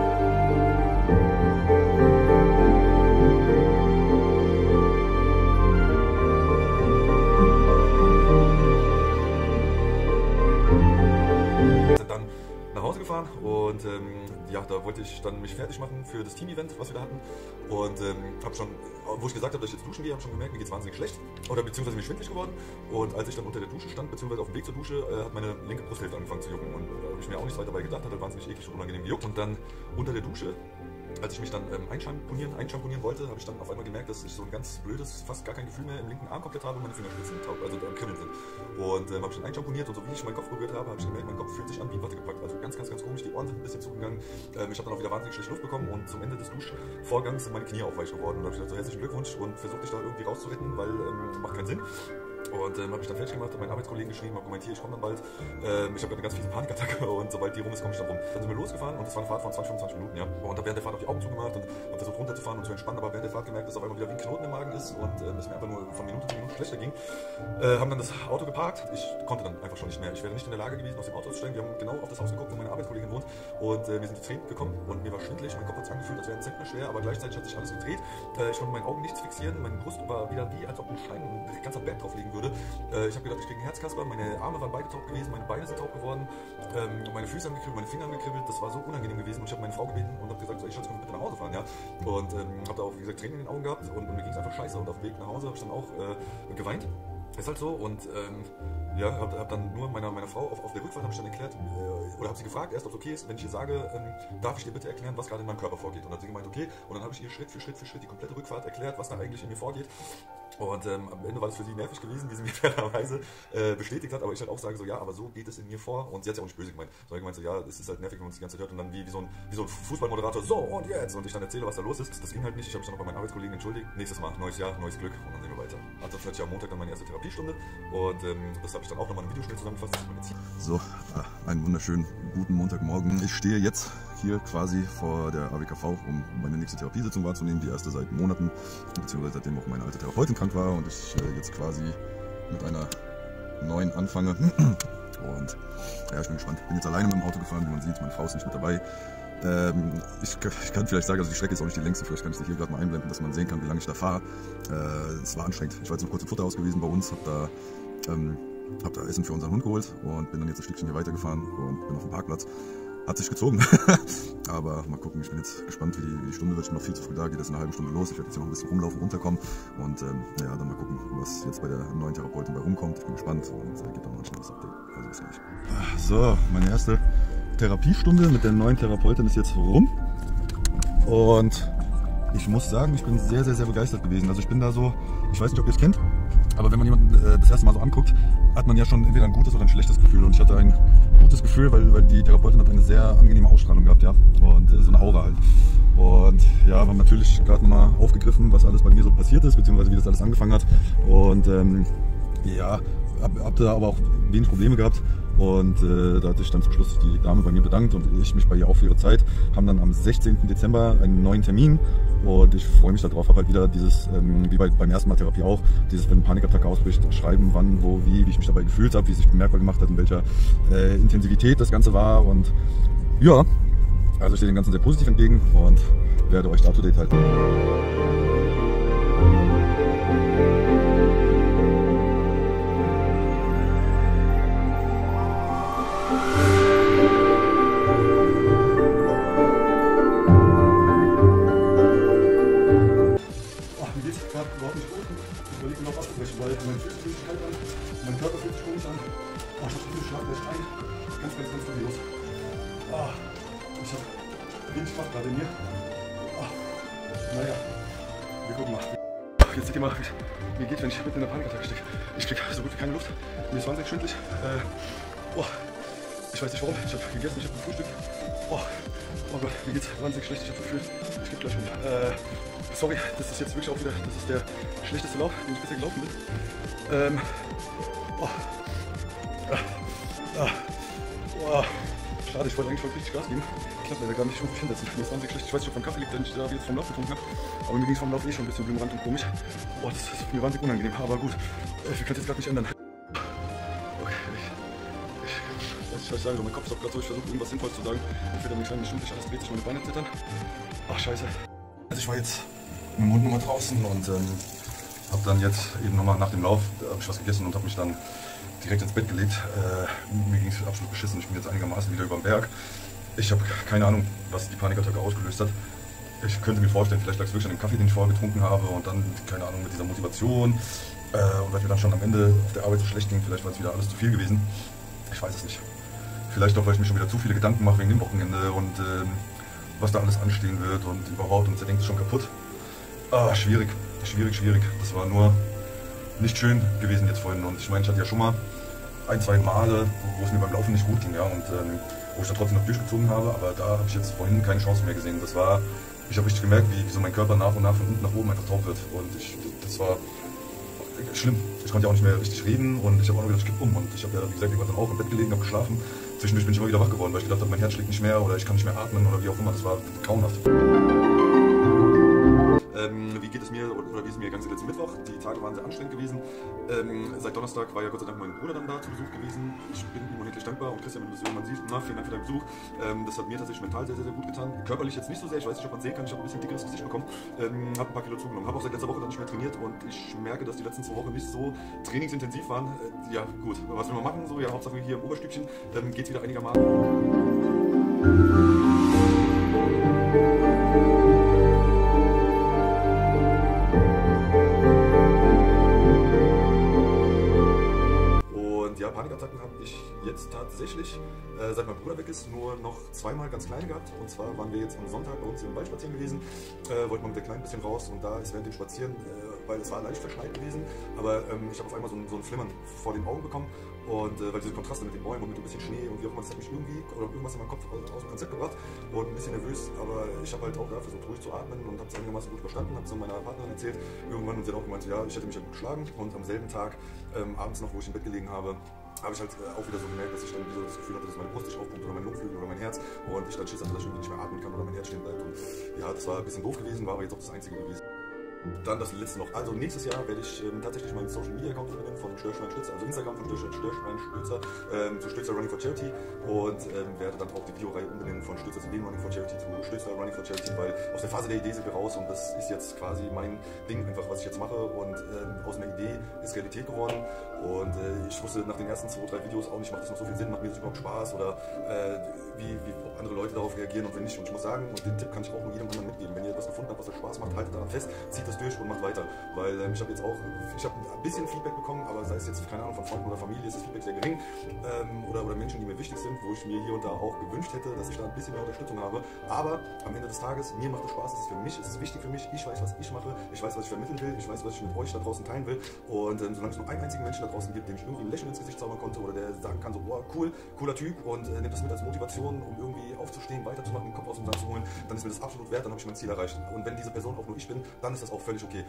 Gefahren und ähm, ja, da wollte ich dann mich fertig machen für das Team-Event, was wir da hatten und ähm, habe schon, wo ich gesagt habe, dass ich jetzt duschen gehe, habe schon gemerkt, mir geht es wahnsinnig schlecht oder beziehungsweise mir schwindelig geworden und als ich dann unter der Dusche stand, beziehungsweise auf dem Weg zur Dusche, äh, hat meine linke Brusthälfte angefangen zu jucken und da äh, habe ich mir auch nichts weiter dabei gedacht, hat wahnsinnig eklig und unangenehm gejuckt und dann unter der Dusche, als ich mich dann ähm, einschamponieren, einschamponieren wollte, habe ich dann auf einmal gemerkt, dass ich so ein ganz blödes, fast gar kein Gefühl mehr im linken Arm komplett habe und meine Fingerspitzen taub, also da kribbeln sind. Und ähm, habe ich dann einschamponiert und so wie ich meinen Kopf berührt habe, habe ich gemerkt, mein Kopf fühlt sich an wie in Watte gepackt. Also ganz, ganz, ganz komisch, die Ohren sind ein bisschen zugegangen. Ähm, ich habe dann auch wieder wahnsinnig schlecht Luft bekommen und zum Ende des Duschvorgangs sind meine Knie auch weich geworden. Und da habe ich gesagt, so herzlichen Glückwunsch und versuche dich da irgendwie rauszuretten, weil ähm, macht keinen Sinn. Und ähm, habe ich dann fertig gemacht, habe meinen Arbeitskollegen geschrieben, habe gemeint, hier, ich komme dann bald. Ähm, ich habe eine ganz fiese Panikattacke und sobald die rum ist, komme ich dann rum. Dann sind wir losgefahren und das war eine Fahrt von zwanzig, fünfundzwanzig Minuten, ja. Und habe während der Fahrt auch die Augen zugemacht und habe versucht runterzufahren und zu entspannen, aber während der Fahrt gemerkt, dass auf einmal wieder wie ein Knoten im Magen ist und ähm, es mir einfach nur von Minute zu Minute schlechter ging. Äh, haben dann das Auto geparkt. Ich konnte dann einfach schon nicht mehr. Ich wäre nicht in der Lage gewesen, aus dem Auto auszusteigen. Wir haben genau auf das Haus geguckt, wo meine Arbeitskollegin wohnt und äh, wir sind zu Tränen gekommen und mir war schwindelig. Mein Kopf hat sich angefühlt, als wäre ein Zentner schwer, aber gleichzeitig hat sich alles gedreht. Äh, ich konnte mit meinen Augen nichts fixieren. Meine Brust war wieder wie, als ob ein Stein ein ganzer Berg drauflegen würde. Äh, ich habe gedacht, ich kriege einen Herzkasper. Meine Arme waren beide taub gewesen, meine Beine sind taub geworden, ähm, meine Füße haben gekribbelt, meine Finger haben gekribbelt. Das war so unangenehm gewesen und ich habe meine Frau gebeten und habe gesagt, so, ich Schatz, komm bitte nach Hause fahren, ja. Und ähm, habe da auch, wie gesagt, Tränen in den Augen gehabt und, und mir ging es einfach scheiße und auf dem Weg nach Hause habe ich dann auch äh, geweint. Ist halt so und ähm, ja, habe hab dann nur meiner, meiner Frau auf, auf der Rückfahrt habe ich dann erklärt äh, oder habe sie gefragt erst, ob es okay ist, wenn ich ihr sage, ähm, darf ich dir bitte erklären, was gerade in meinem Körper vorgeht. Und dann hat sie gemeint, okay, und dann habe ich ihr Schritt für Schritt für Schritt die komplette Rückfahrt erklärt, was da eigentlich in mir vorgeht. Und ähm, am Ende war das für sie nervig gewesen, wie sie mir fairerweise äh, bestätigt hat, aber ich halt auch sage so, ja, aber so geht es in mir vor. Und sie hat ja auch nicht böse gemeint, sondern gemeint so, ja, es ist halt nervig, wenn man es die ganze Zeit hört und dann wie, wie, so ein, wie so ein Fußballmoderator, so und jetzt, und ich dann erzähle, was da los ist. Das, das ging halt nicht, ich habe mich dann noch bei meinen Arbeitskollegen entschuldigt. Nächstes Mal, neues Jahr, neues Glück und dann sehen wir weiter. Ansonsten hatte ich am Montag dann meine erste Therapiestunde und ähm, das habe ich dann auch nochmal im Video schnell zusammengefasst. Das ist meine Ziel. So, einen wunderschönen guten Montagmorgen. Ich stehe jetzt hier quasi vor der A W K V, um meine nächste Therapiesitzung wahrzunehmen, die erste seit Monaten, beziehungsweise seitdem auch meine alte Therapeutin krank war und ich äh, jetzt quasi mit einer neuen anfange. Und ja, ich bin gespannt. Ich bin jetzt alleine mit dem Auto gefahren, wie man sieht, meine Frau ist nicht mit dabei. Ähm, ich, ich kann vielleicht sagen, also die Strecke ist auch nicht die längste, vielleicht kann ich sie hier gerade mal einblenden, dass man sehen kann, wie lange ich da fahre. Äh, es war anstrengend. Ich war jetzt noch kurz im Futterhaus gewesen bei uns, habe da, ähm, hab da Essen für unseren Hund geholt und bin dann jetzt ein Stückchen hier weitergefahren und bin auf dem Parkplatz. Hat sich gezogen, aber mal gucken, ich bin jetzt gespannt, wie die, wie die Stunde wird. Ich bin noch viel zu früh da, geht jetzt in einer halben Stunde los. Ich werde jetzt hier noch ein bisschen rumlaufen, runterkommen und ähm, ja, dann mal gucken, was jetzt bei der neuen Therapeutin bei rumkommt. Ich bin gespannt und äh, gibt auch noch ein schnelles Update. Also bis gleich. So, meine erste Therapiestunde mit der neuen Therapeutin ist jetzt rum und ich muss sagen, ich bin sehr, sehr, sehr begeistert gewesen. Also ich bin da so, ich weiß nicht, ob ihr es kennt, aber wenn man jemanden äh, das erste Mal so anguckt, hat man ja schon entweder ein gutes oder ein schlechtes Gefühl. Und ich hatte ein gutes Gefühl, weil, weil die Therapeutin hat eine sehr angenehme Ausstrahlung gehabt, ja, und äh, so eine Aura halt. Und ja, wir haben natürlich gerade mal aufgegriffen, was alles bei mir so passiert ist, beziehungsweise wie das alles angefangen hat. Und ähm, ja, hab, hab da aber auch wenig Probleme gehabt. Und äh, da hat sich dann zum Schluss die Dame bei mir bedankt und ich mich bei ihr auch für ihre Zeit. Haben dann am sechzehnten Dezember einen neuen Termin und ich freue mich darauf. Habe halt wieder dieses, ähm, wie bei, beim ersten Mal Therapie auch, dieses, wenn eine Panikattacke ausbricht, schreiben, wann, wo, wie, wie ich mich dabei gefühlt habe, wie es sich bemerkbar gemacht hat, in welcher äh, Intensivität das Ganze war. Und ja, also ich stehe dem Ganzen sehr positiv entgegen und werde euch da up to date halten. Weil mein Füße fühlt sich kalt an, mein Körper fühlt sich komisch an. Oh, ich hab viele Schlafwäsche ein. Ganz, ganz, ganz grandios. Oh, ich hab wenig Kraft gerade in mir. Oh, naja, wir gucken mal. Jetzt seht ihr mal, wie geht, wenn ich mitten in der Panikattacke stecke. Ich krieg so gut wie keine Luft. Mir ist wahnsinnig schwindelig. Äh, oh, ich weiß nicht warum. Ich habe gegessen, ich habe gefrühstückt. Oh, oh Gott, mir geht's wahnsinnig schlecht. Ich habe Gefühl, ich gebe gleich um. Äh, sorry, das ist jetzt wirklich auch wieder, das ist der schlechteste Lauf, den ich bisher gelaufen bin. Ähm, oh, ah, ah, oh, schade, ich wollte eigentlich voll richtig Gas geben. Klappt leider gar nicht, ich muss mich hinsetzen. Mir ist wahnsinnig schlecht. Ich weiß nicht, ob mein Kaffee liegt, den ich da jetzt vom Lauf getrunken habe. Aber mir ging es vom Lauf eh schon ein bisschen blumrand und komisch. Oh, das ist mir wahnsinnig unangenehm, aber gut. Wir können es jetzt gerade nicht ändern. Okay, ich, ich, ich, ich weiß sagen, so mein Kopf ist auch gerade so, ich versuche irgendwas Sinnvolles zu sagen. Ich werde mir kleine Stunde, alles dreht sich, meine Beine zittern. Ach, scheiße. Also ich war jetzt mit dem Hund nochmal draußen und ähm, habe dann jetzt eben nochmal nach dem Lauf, da habe ich was gegessen und habe mich dann direkt ins Bett gelegt. Äh, mir ging es absolut beschissen, ich bin jetzt einigermaßen wieder über den Berg. Ich habe keine Ahnung, was die Panikattacke ausgelöst hat. Ich könnte mir vorstellen, vielleicht lag es wirklich an dem Kaffee, den ich vorher getrunken habe und dann, keine Ahnung, mit dieser Motivation. Äh, und weil mir dann schon am Ende auf der Arbeit so schlecht ging, vielleicht war es wieder alles zu viel gewesen. Ich weiß es nicht. Vielleicht auch, weil ich mir schon wieder zu viele Gedanken mache wegen dem Wochenende und äh, was da alles anstehen wird und überhaupt und zerdenkt es schon kaputt. Ah, schwierig, schwierig, schwierig. Das war nur nicht schön gewesen jetzt vorhin. Und ich meine, ich hatte ja schon mal ein, zwei Male, wo es mir beim Laufen nicht gut ging, ja, und ähm, wo ich dann trotzdem noch durchgezogen habe, aber da habe ich jetzt vorhin keine Chance mehr gesehen. Das war, ich habe richtig gemerkt, wie, wie so mein Körper nach und nach von unten nach oben einfach taub wird. Und ich, das war schlimm. Ich konnte ja auch nicht mehr richtig reden und ich habe auch noch gedacht, ich kipp um. Und ich habe ja, wie gesagt, irgendwann dann auch im Bett gelegen, habe geschlafen. Zwischendurch bin ich immer wieder wach geworden, weil ich gedacht habe, mein Herz schlägt nicht mehr oder ich kann nicht mehr atmen oder wie auch immer. Das war grauenhaft. Ähm, wie geht es mir oder wie ist es mir gegangen letzten Mittwoch? Die Tage waren sehr anstrengend gewesen. Ähm, seit Donnerstag war ja Gott sei Dank mein Bruder dann da zu Besuch gewesen. Ich bin ihm unendlich dankbar und Christian, wenn du das irgendwann siehst, na, vielen Dank für deinen Besuch. Ähm, das hat mir tatsächlich mental sehr, sehr, sehr gut getan. Körperlich jetzt nicht so sehr, ich weiß nicht, ob man sehen kann, ich habe ein bisschen dickeres Gesicht bekommen, ähm, habe ein paar Kilo zugenommen, habe auch seit letzter Woche dann nicht mehr trainiert und ich merke, dass die letzten zwei Wochen nicht so trainingsintensiv waren. Äh, ja gut, was will man machen? So, ja, Hauptsache hier im Oberstückchen ähm, geht es wieder einigermaßen. Ja, Panikattacken habe ich jetzt tatsächlich, äh, seit mein Bruder weg ist, nur noch zweimal ganz kleine gehabt. Und zwar waren wir jetzt am Sonntag bei uns im Wald spazieren gewesen, äh, wollten mal mit der Kleinen ein bisschen raus und da ist während dem Spazieren, äh, weil es war leicht verschneit gewesen, aber ähm, ich habe auf einmal so ein, so ein Flimmern vor den Augen bekommen und äh, weil diese Kontraste mit den Bäumen und mit ein bisschen Schnee und wie auch immer, das hat mich irgendwie oder irgendwas in meinem Kopf aus, aus dem Konzept gebracht und ein bisschen nervös, aber ich habe halt auch da versucht ruhig zu atmen und habe es einigermaßen gut überstanden, habe es meiner Partnerin erzählt irgendwann und sie hat auch gemeint, ja, ich hätte mich ja gut geschlagen und am selben Tag, ähm, abends noch, wo ich im Bett gelegen habe, habe ich halt auch wieder so gemerkt, dass ich dann wieder das Gefühl hatte, dass meine Brust sich aufpumpt oder mein Lungenflügel oder mein Herz und ich dann Schiss hatte, dass ich irgendwie nicht mehr atmen kann oder mein Herz stehen bleibt und ja, das war ein bisschen doof gewesen, war aber jetzt auch das Einzige gewesen. Dann das letzte noch. Also nächstes Jahr werde ich ähm, tatsächlich meinen Social Media Account übernehmen von Störschwein Stützer, also Instagram von Störschwein Stützer ähm, zu Stützer Running for Charity und ähm, werde dann auch die Videoreihe umbenennen von Stützers Ideen Running for Charity zu Stützer Running for Charity, weil aus der Phase der Idee sind wir raus und das ist jetzt quasi mein Ding, einfach was ich jetzt mache und ähm, aus einer Idee ist Realität geworden und äh, ich wusste nach den ersten zwei, drei Videos auch nicht, macht das noch so viel Sinn, macht mir das überhaupt Spaß oder äh, wie, wie andere Leute darauf reagieren und wenn nicht. Und ich muss sagen, und den Tipp kann ich auch nur jedem anderen mitgeben, wenn ihr etwas gefunden habt, was euch Spaß macht, haltet daran fest, zieht das durch und macht weiter. Weil ähm, ich habe jetzt auch, ich habe ein bisschen Feedback bekommen, aber sei es jetzt, keine Ahnung, von Freunden oder Familie, ist das Feedback sehr gering. Ähm, oder, oder Menschen, die mir wichtig sind, wo ich mir hier und da auch gewünscht hätte, dass ich da ein bisschen mehr Unterstützung habe. Aber am Ende des Tages, mir macht es Spaß, es ist für mich, es ist wichtig für mich, ich weiß, was ich mache, ich weiß, was ich vermitteln will, ich weiß, was ich mit euch da draußen teilen will. Und ähm, solange es nur einen einzigen Menschen da draußen gibt, dem ich irgendwie ein Lächeln ins Gesicht zaubern konnte oder der sagen kann, so, boah, cool, cooler Typ und äh, nimmt das mit als Motivation, um irgendwie aufzustehen, weiterzumachen, den Kopf aus dem Sand zu holen, dann ist mir das absolut wert, dann habe ich mein Ziel erreicht. Und wenn diese Person auch nur ich bin, dann ist das auch völlig okay.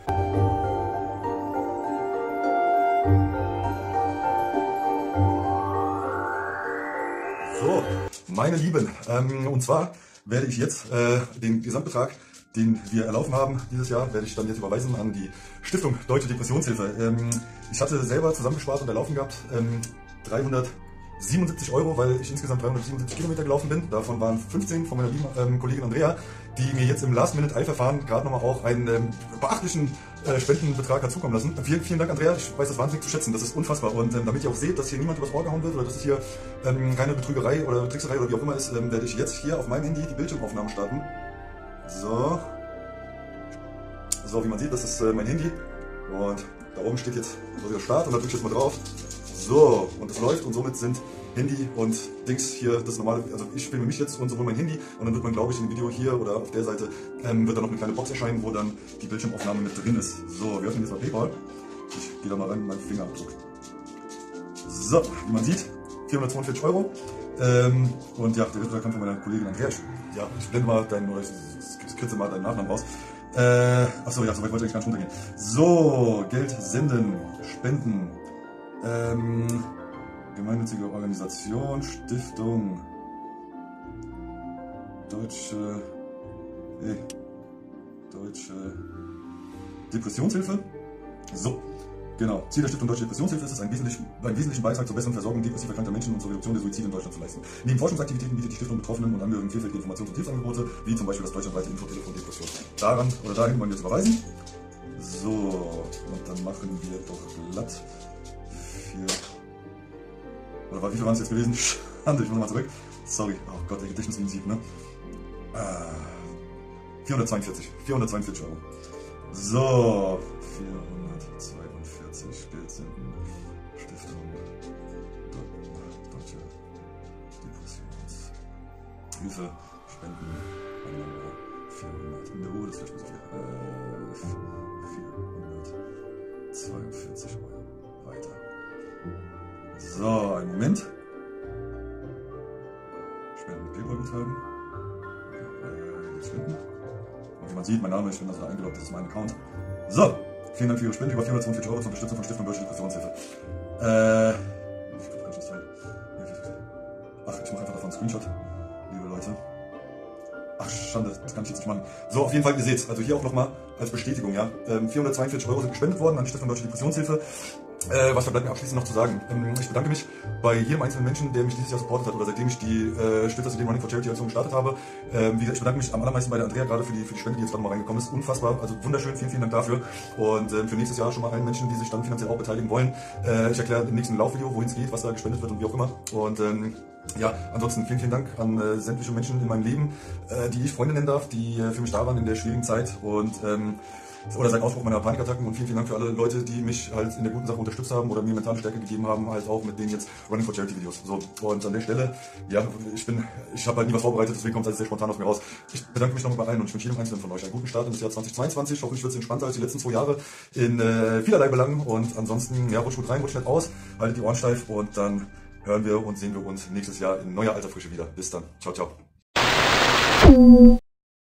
So, meine Lieben, ähm, und zwar werde ich jetzt äh, den Gesamtbetrag, den wir erlaufen haben dieses Jahr, werde ich dann jetzt überweisen an die Stiftung Deutsche Depressionshilfe. Ähm, ich hatte selber zusammengespart und erlaufen gehabt ähm, dreihundertsiebenundsiebzig Euro, weil ich insgesamt dreihundertsiebenundsiebzig Kilometer gelaufen bin. Davon waren fünfzehn von meiner lieben ähm, Kollegin Andrea, die mir jetzt im Last-Minute-Eilverfahren gerade nochmal auch einen ähm, beachtlichen äh, Spendenbetrag hat zukommen lassen. Vielen, vielen Dank, Andrea. Ich weiß das wahnsinnig zu schätzen. Das ist unfassbar. Und ähm, damit ihr auch seht, dass hier niemand übers Ohr gehauen wird oder dass es hier ähm, keine Betrügerei oder Trickserei oder wie auch immer ist, ähm, werde ich jetzt hier auf meinem Handy die Bildschirmaufnahme starten. So. So, wie man sieht, das ist äh, mein Handy. Und da oben steht jetzt so der Start und da drücke ich jetzt mal drauf. So, und es läuft und somit sind Handy und Dings hier das normale, also ich filme mich jetzt und sowohl mein Handy und dann wird man, glaube ich, im Video hier oder auf der Seite ähm, wird dann noch eine kleine Box erscheinen, wo dann die Bildschirmaufnahme mit drin ist. So, wir öffnen jetzt mal PayPal. Ich gehe da mal rein mit meinem Fingerabdruck. So, wie man sieht, vierhundertzweiundvierzig Euro. Ähm, und ja, der Betrag kommt von meiner Kollegin Andrea. Ich, ja, ich blende mal deinen, oder ich kürze mal deinen Nachnamen raus. Äh, achso, ja, so weit wollte ich eigentlich gar nicht runtergehen. So, Geld senden, spenden. Ähm, gemeinnützige Organisation, Stiftung, Deutsche, eh, Deutsche Depressionshilfe. So, genau. Ziel der Stiftung Deutsche Depressionshilfe ist es, einen wesentlichen, einen wesentlichen Beitrag zur besseren Versorgung depressiv erkrankter Menschen und zur Reduktion der Suizide in Deutschland zu leisten. Neben Forschungsaktivitäten bietet die Stiftung Betroffenen und Angehörigen vielfältige Informations- und Hilfsangebote, wie zum Beispiel das deutschlandweite Infotelefon Depression. Daran oder dahin wollen wir jetzt überweisen. So, und dann machen wir doch glatt vier. Oder wie viel waren es jetzt gewesen? Schande, ich muss nochmal zurück. Sorry, oh Gott, der Gedächtnismusik, ne? Ah, vierhundertzweiundvierzig. vierhundertzweiundvierzig Euro. So, vierhundertzweiundvierzig Geld senden. Stiftung Deutsche Depressionshilfe. Spenden. vierhundert. No, das ist vielleicht so viel. Äh, vierhundertzweiundvierzig Euro. Weiter. So, einen Moment. Spenden PayPal betreiben. Äh, jetzt spenden. Und wie man sieht, mein Name, ich bin also eingeloggt, das ist mein Account. So, Vielen Dank für Ihre Spende, über vierhundertzweiundvierzig Euro zur Unterstützung von Stiftung Deutsche Depressionshilfe. Äh, ich kann nicht teilen. Ach, ich mache einfach davon einen Screenshot, liebe Leute. Ach, Schande, das kann ich jetzt nicht machen. So, auf jeden Fall, ihr seht's, also hier auch nochmal als Bestätigung, ja. Ähm, vierhundertzweiundvierzig Euro sind gespendet worden an die Stiftung Deutsche Depressionshilfe. Äh, was verbleibt mir abschließend noch zu sagen? Ähm, ich bedanke mich bei jedem einzelnen Menschen, der mich dieses Jahr supportet hat oder seitdem ich die äh, Stifter Running for Charity Aktion gestartet habe. Ähm, wie gesagt, ich bedanke mich am allermeisten bei der Andrea gerade für die, für die Spende, die jetzt gerade mal reingekommen ist. Unfassbar, also wunderschön, vielen, vielen Dank dafür. Und ähm, für nächstes Jahr schon mal allen Menschen, die sich dann finanziell auch beteiligen wollen. Äh, ich erkläre im nächsten Laufvideo, wohin es geht, was da gespendet wird und wie auch immer. Und ähm, ja, ansonsten vielen, vielen Dank an äh, sämtliche Menschen in meinem Leben, äh, die ich Freunde nennen darf, die äh, für mich da waren in der schwierigen Zeit. Und ähm, oder seit Ausbruch meiner Panikattacken, und vielen, vielen Dank für alle Leute, die mich halt in der guten Sache unterstützt haben oder mir mentale Stärke gegeben haben, halt auch mit denen jetzt Running for Charity Videos. So, und an der Stelle, ja, ich bin, ich habe halt nie was vorbereitet, deswegen kommt es halt sehr spontan aus mir raus. Ich bedanke mich nochmal bei allen und ich wünsche jedem Einzelnen von euch einen guten Start in das Jahr zweitausendzweiundzwanzig. Hoffentlich wird es entspannter als die letzten zwei Jahre in äh, vielerlei Belangen, und ansonsten, ja, rutscht gut rein, rutscht nicht aus, haltet die Ohren steif, und dann hören wir und sehen wir uns nächstes Jahr in neuer alter Frische wieder. Bis dann. Ciao, ciao.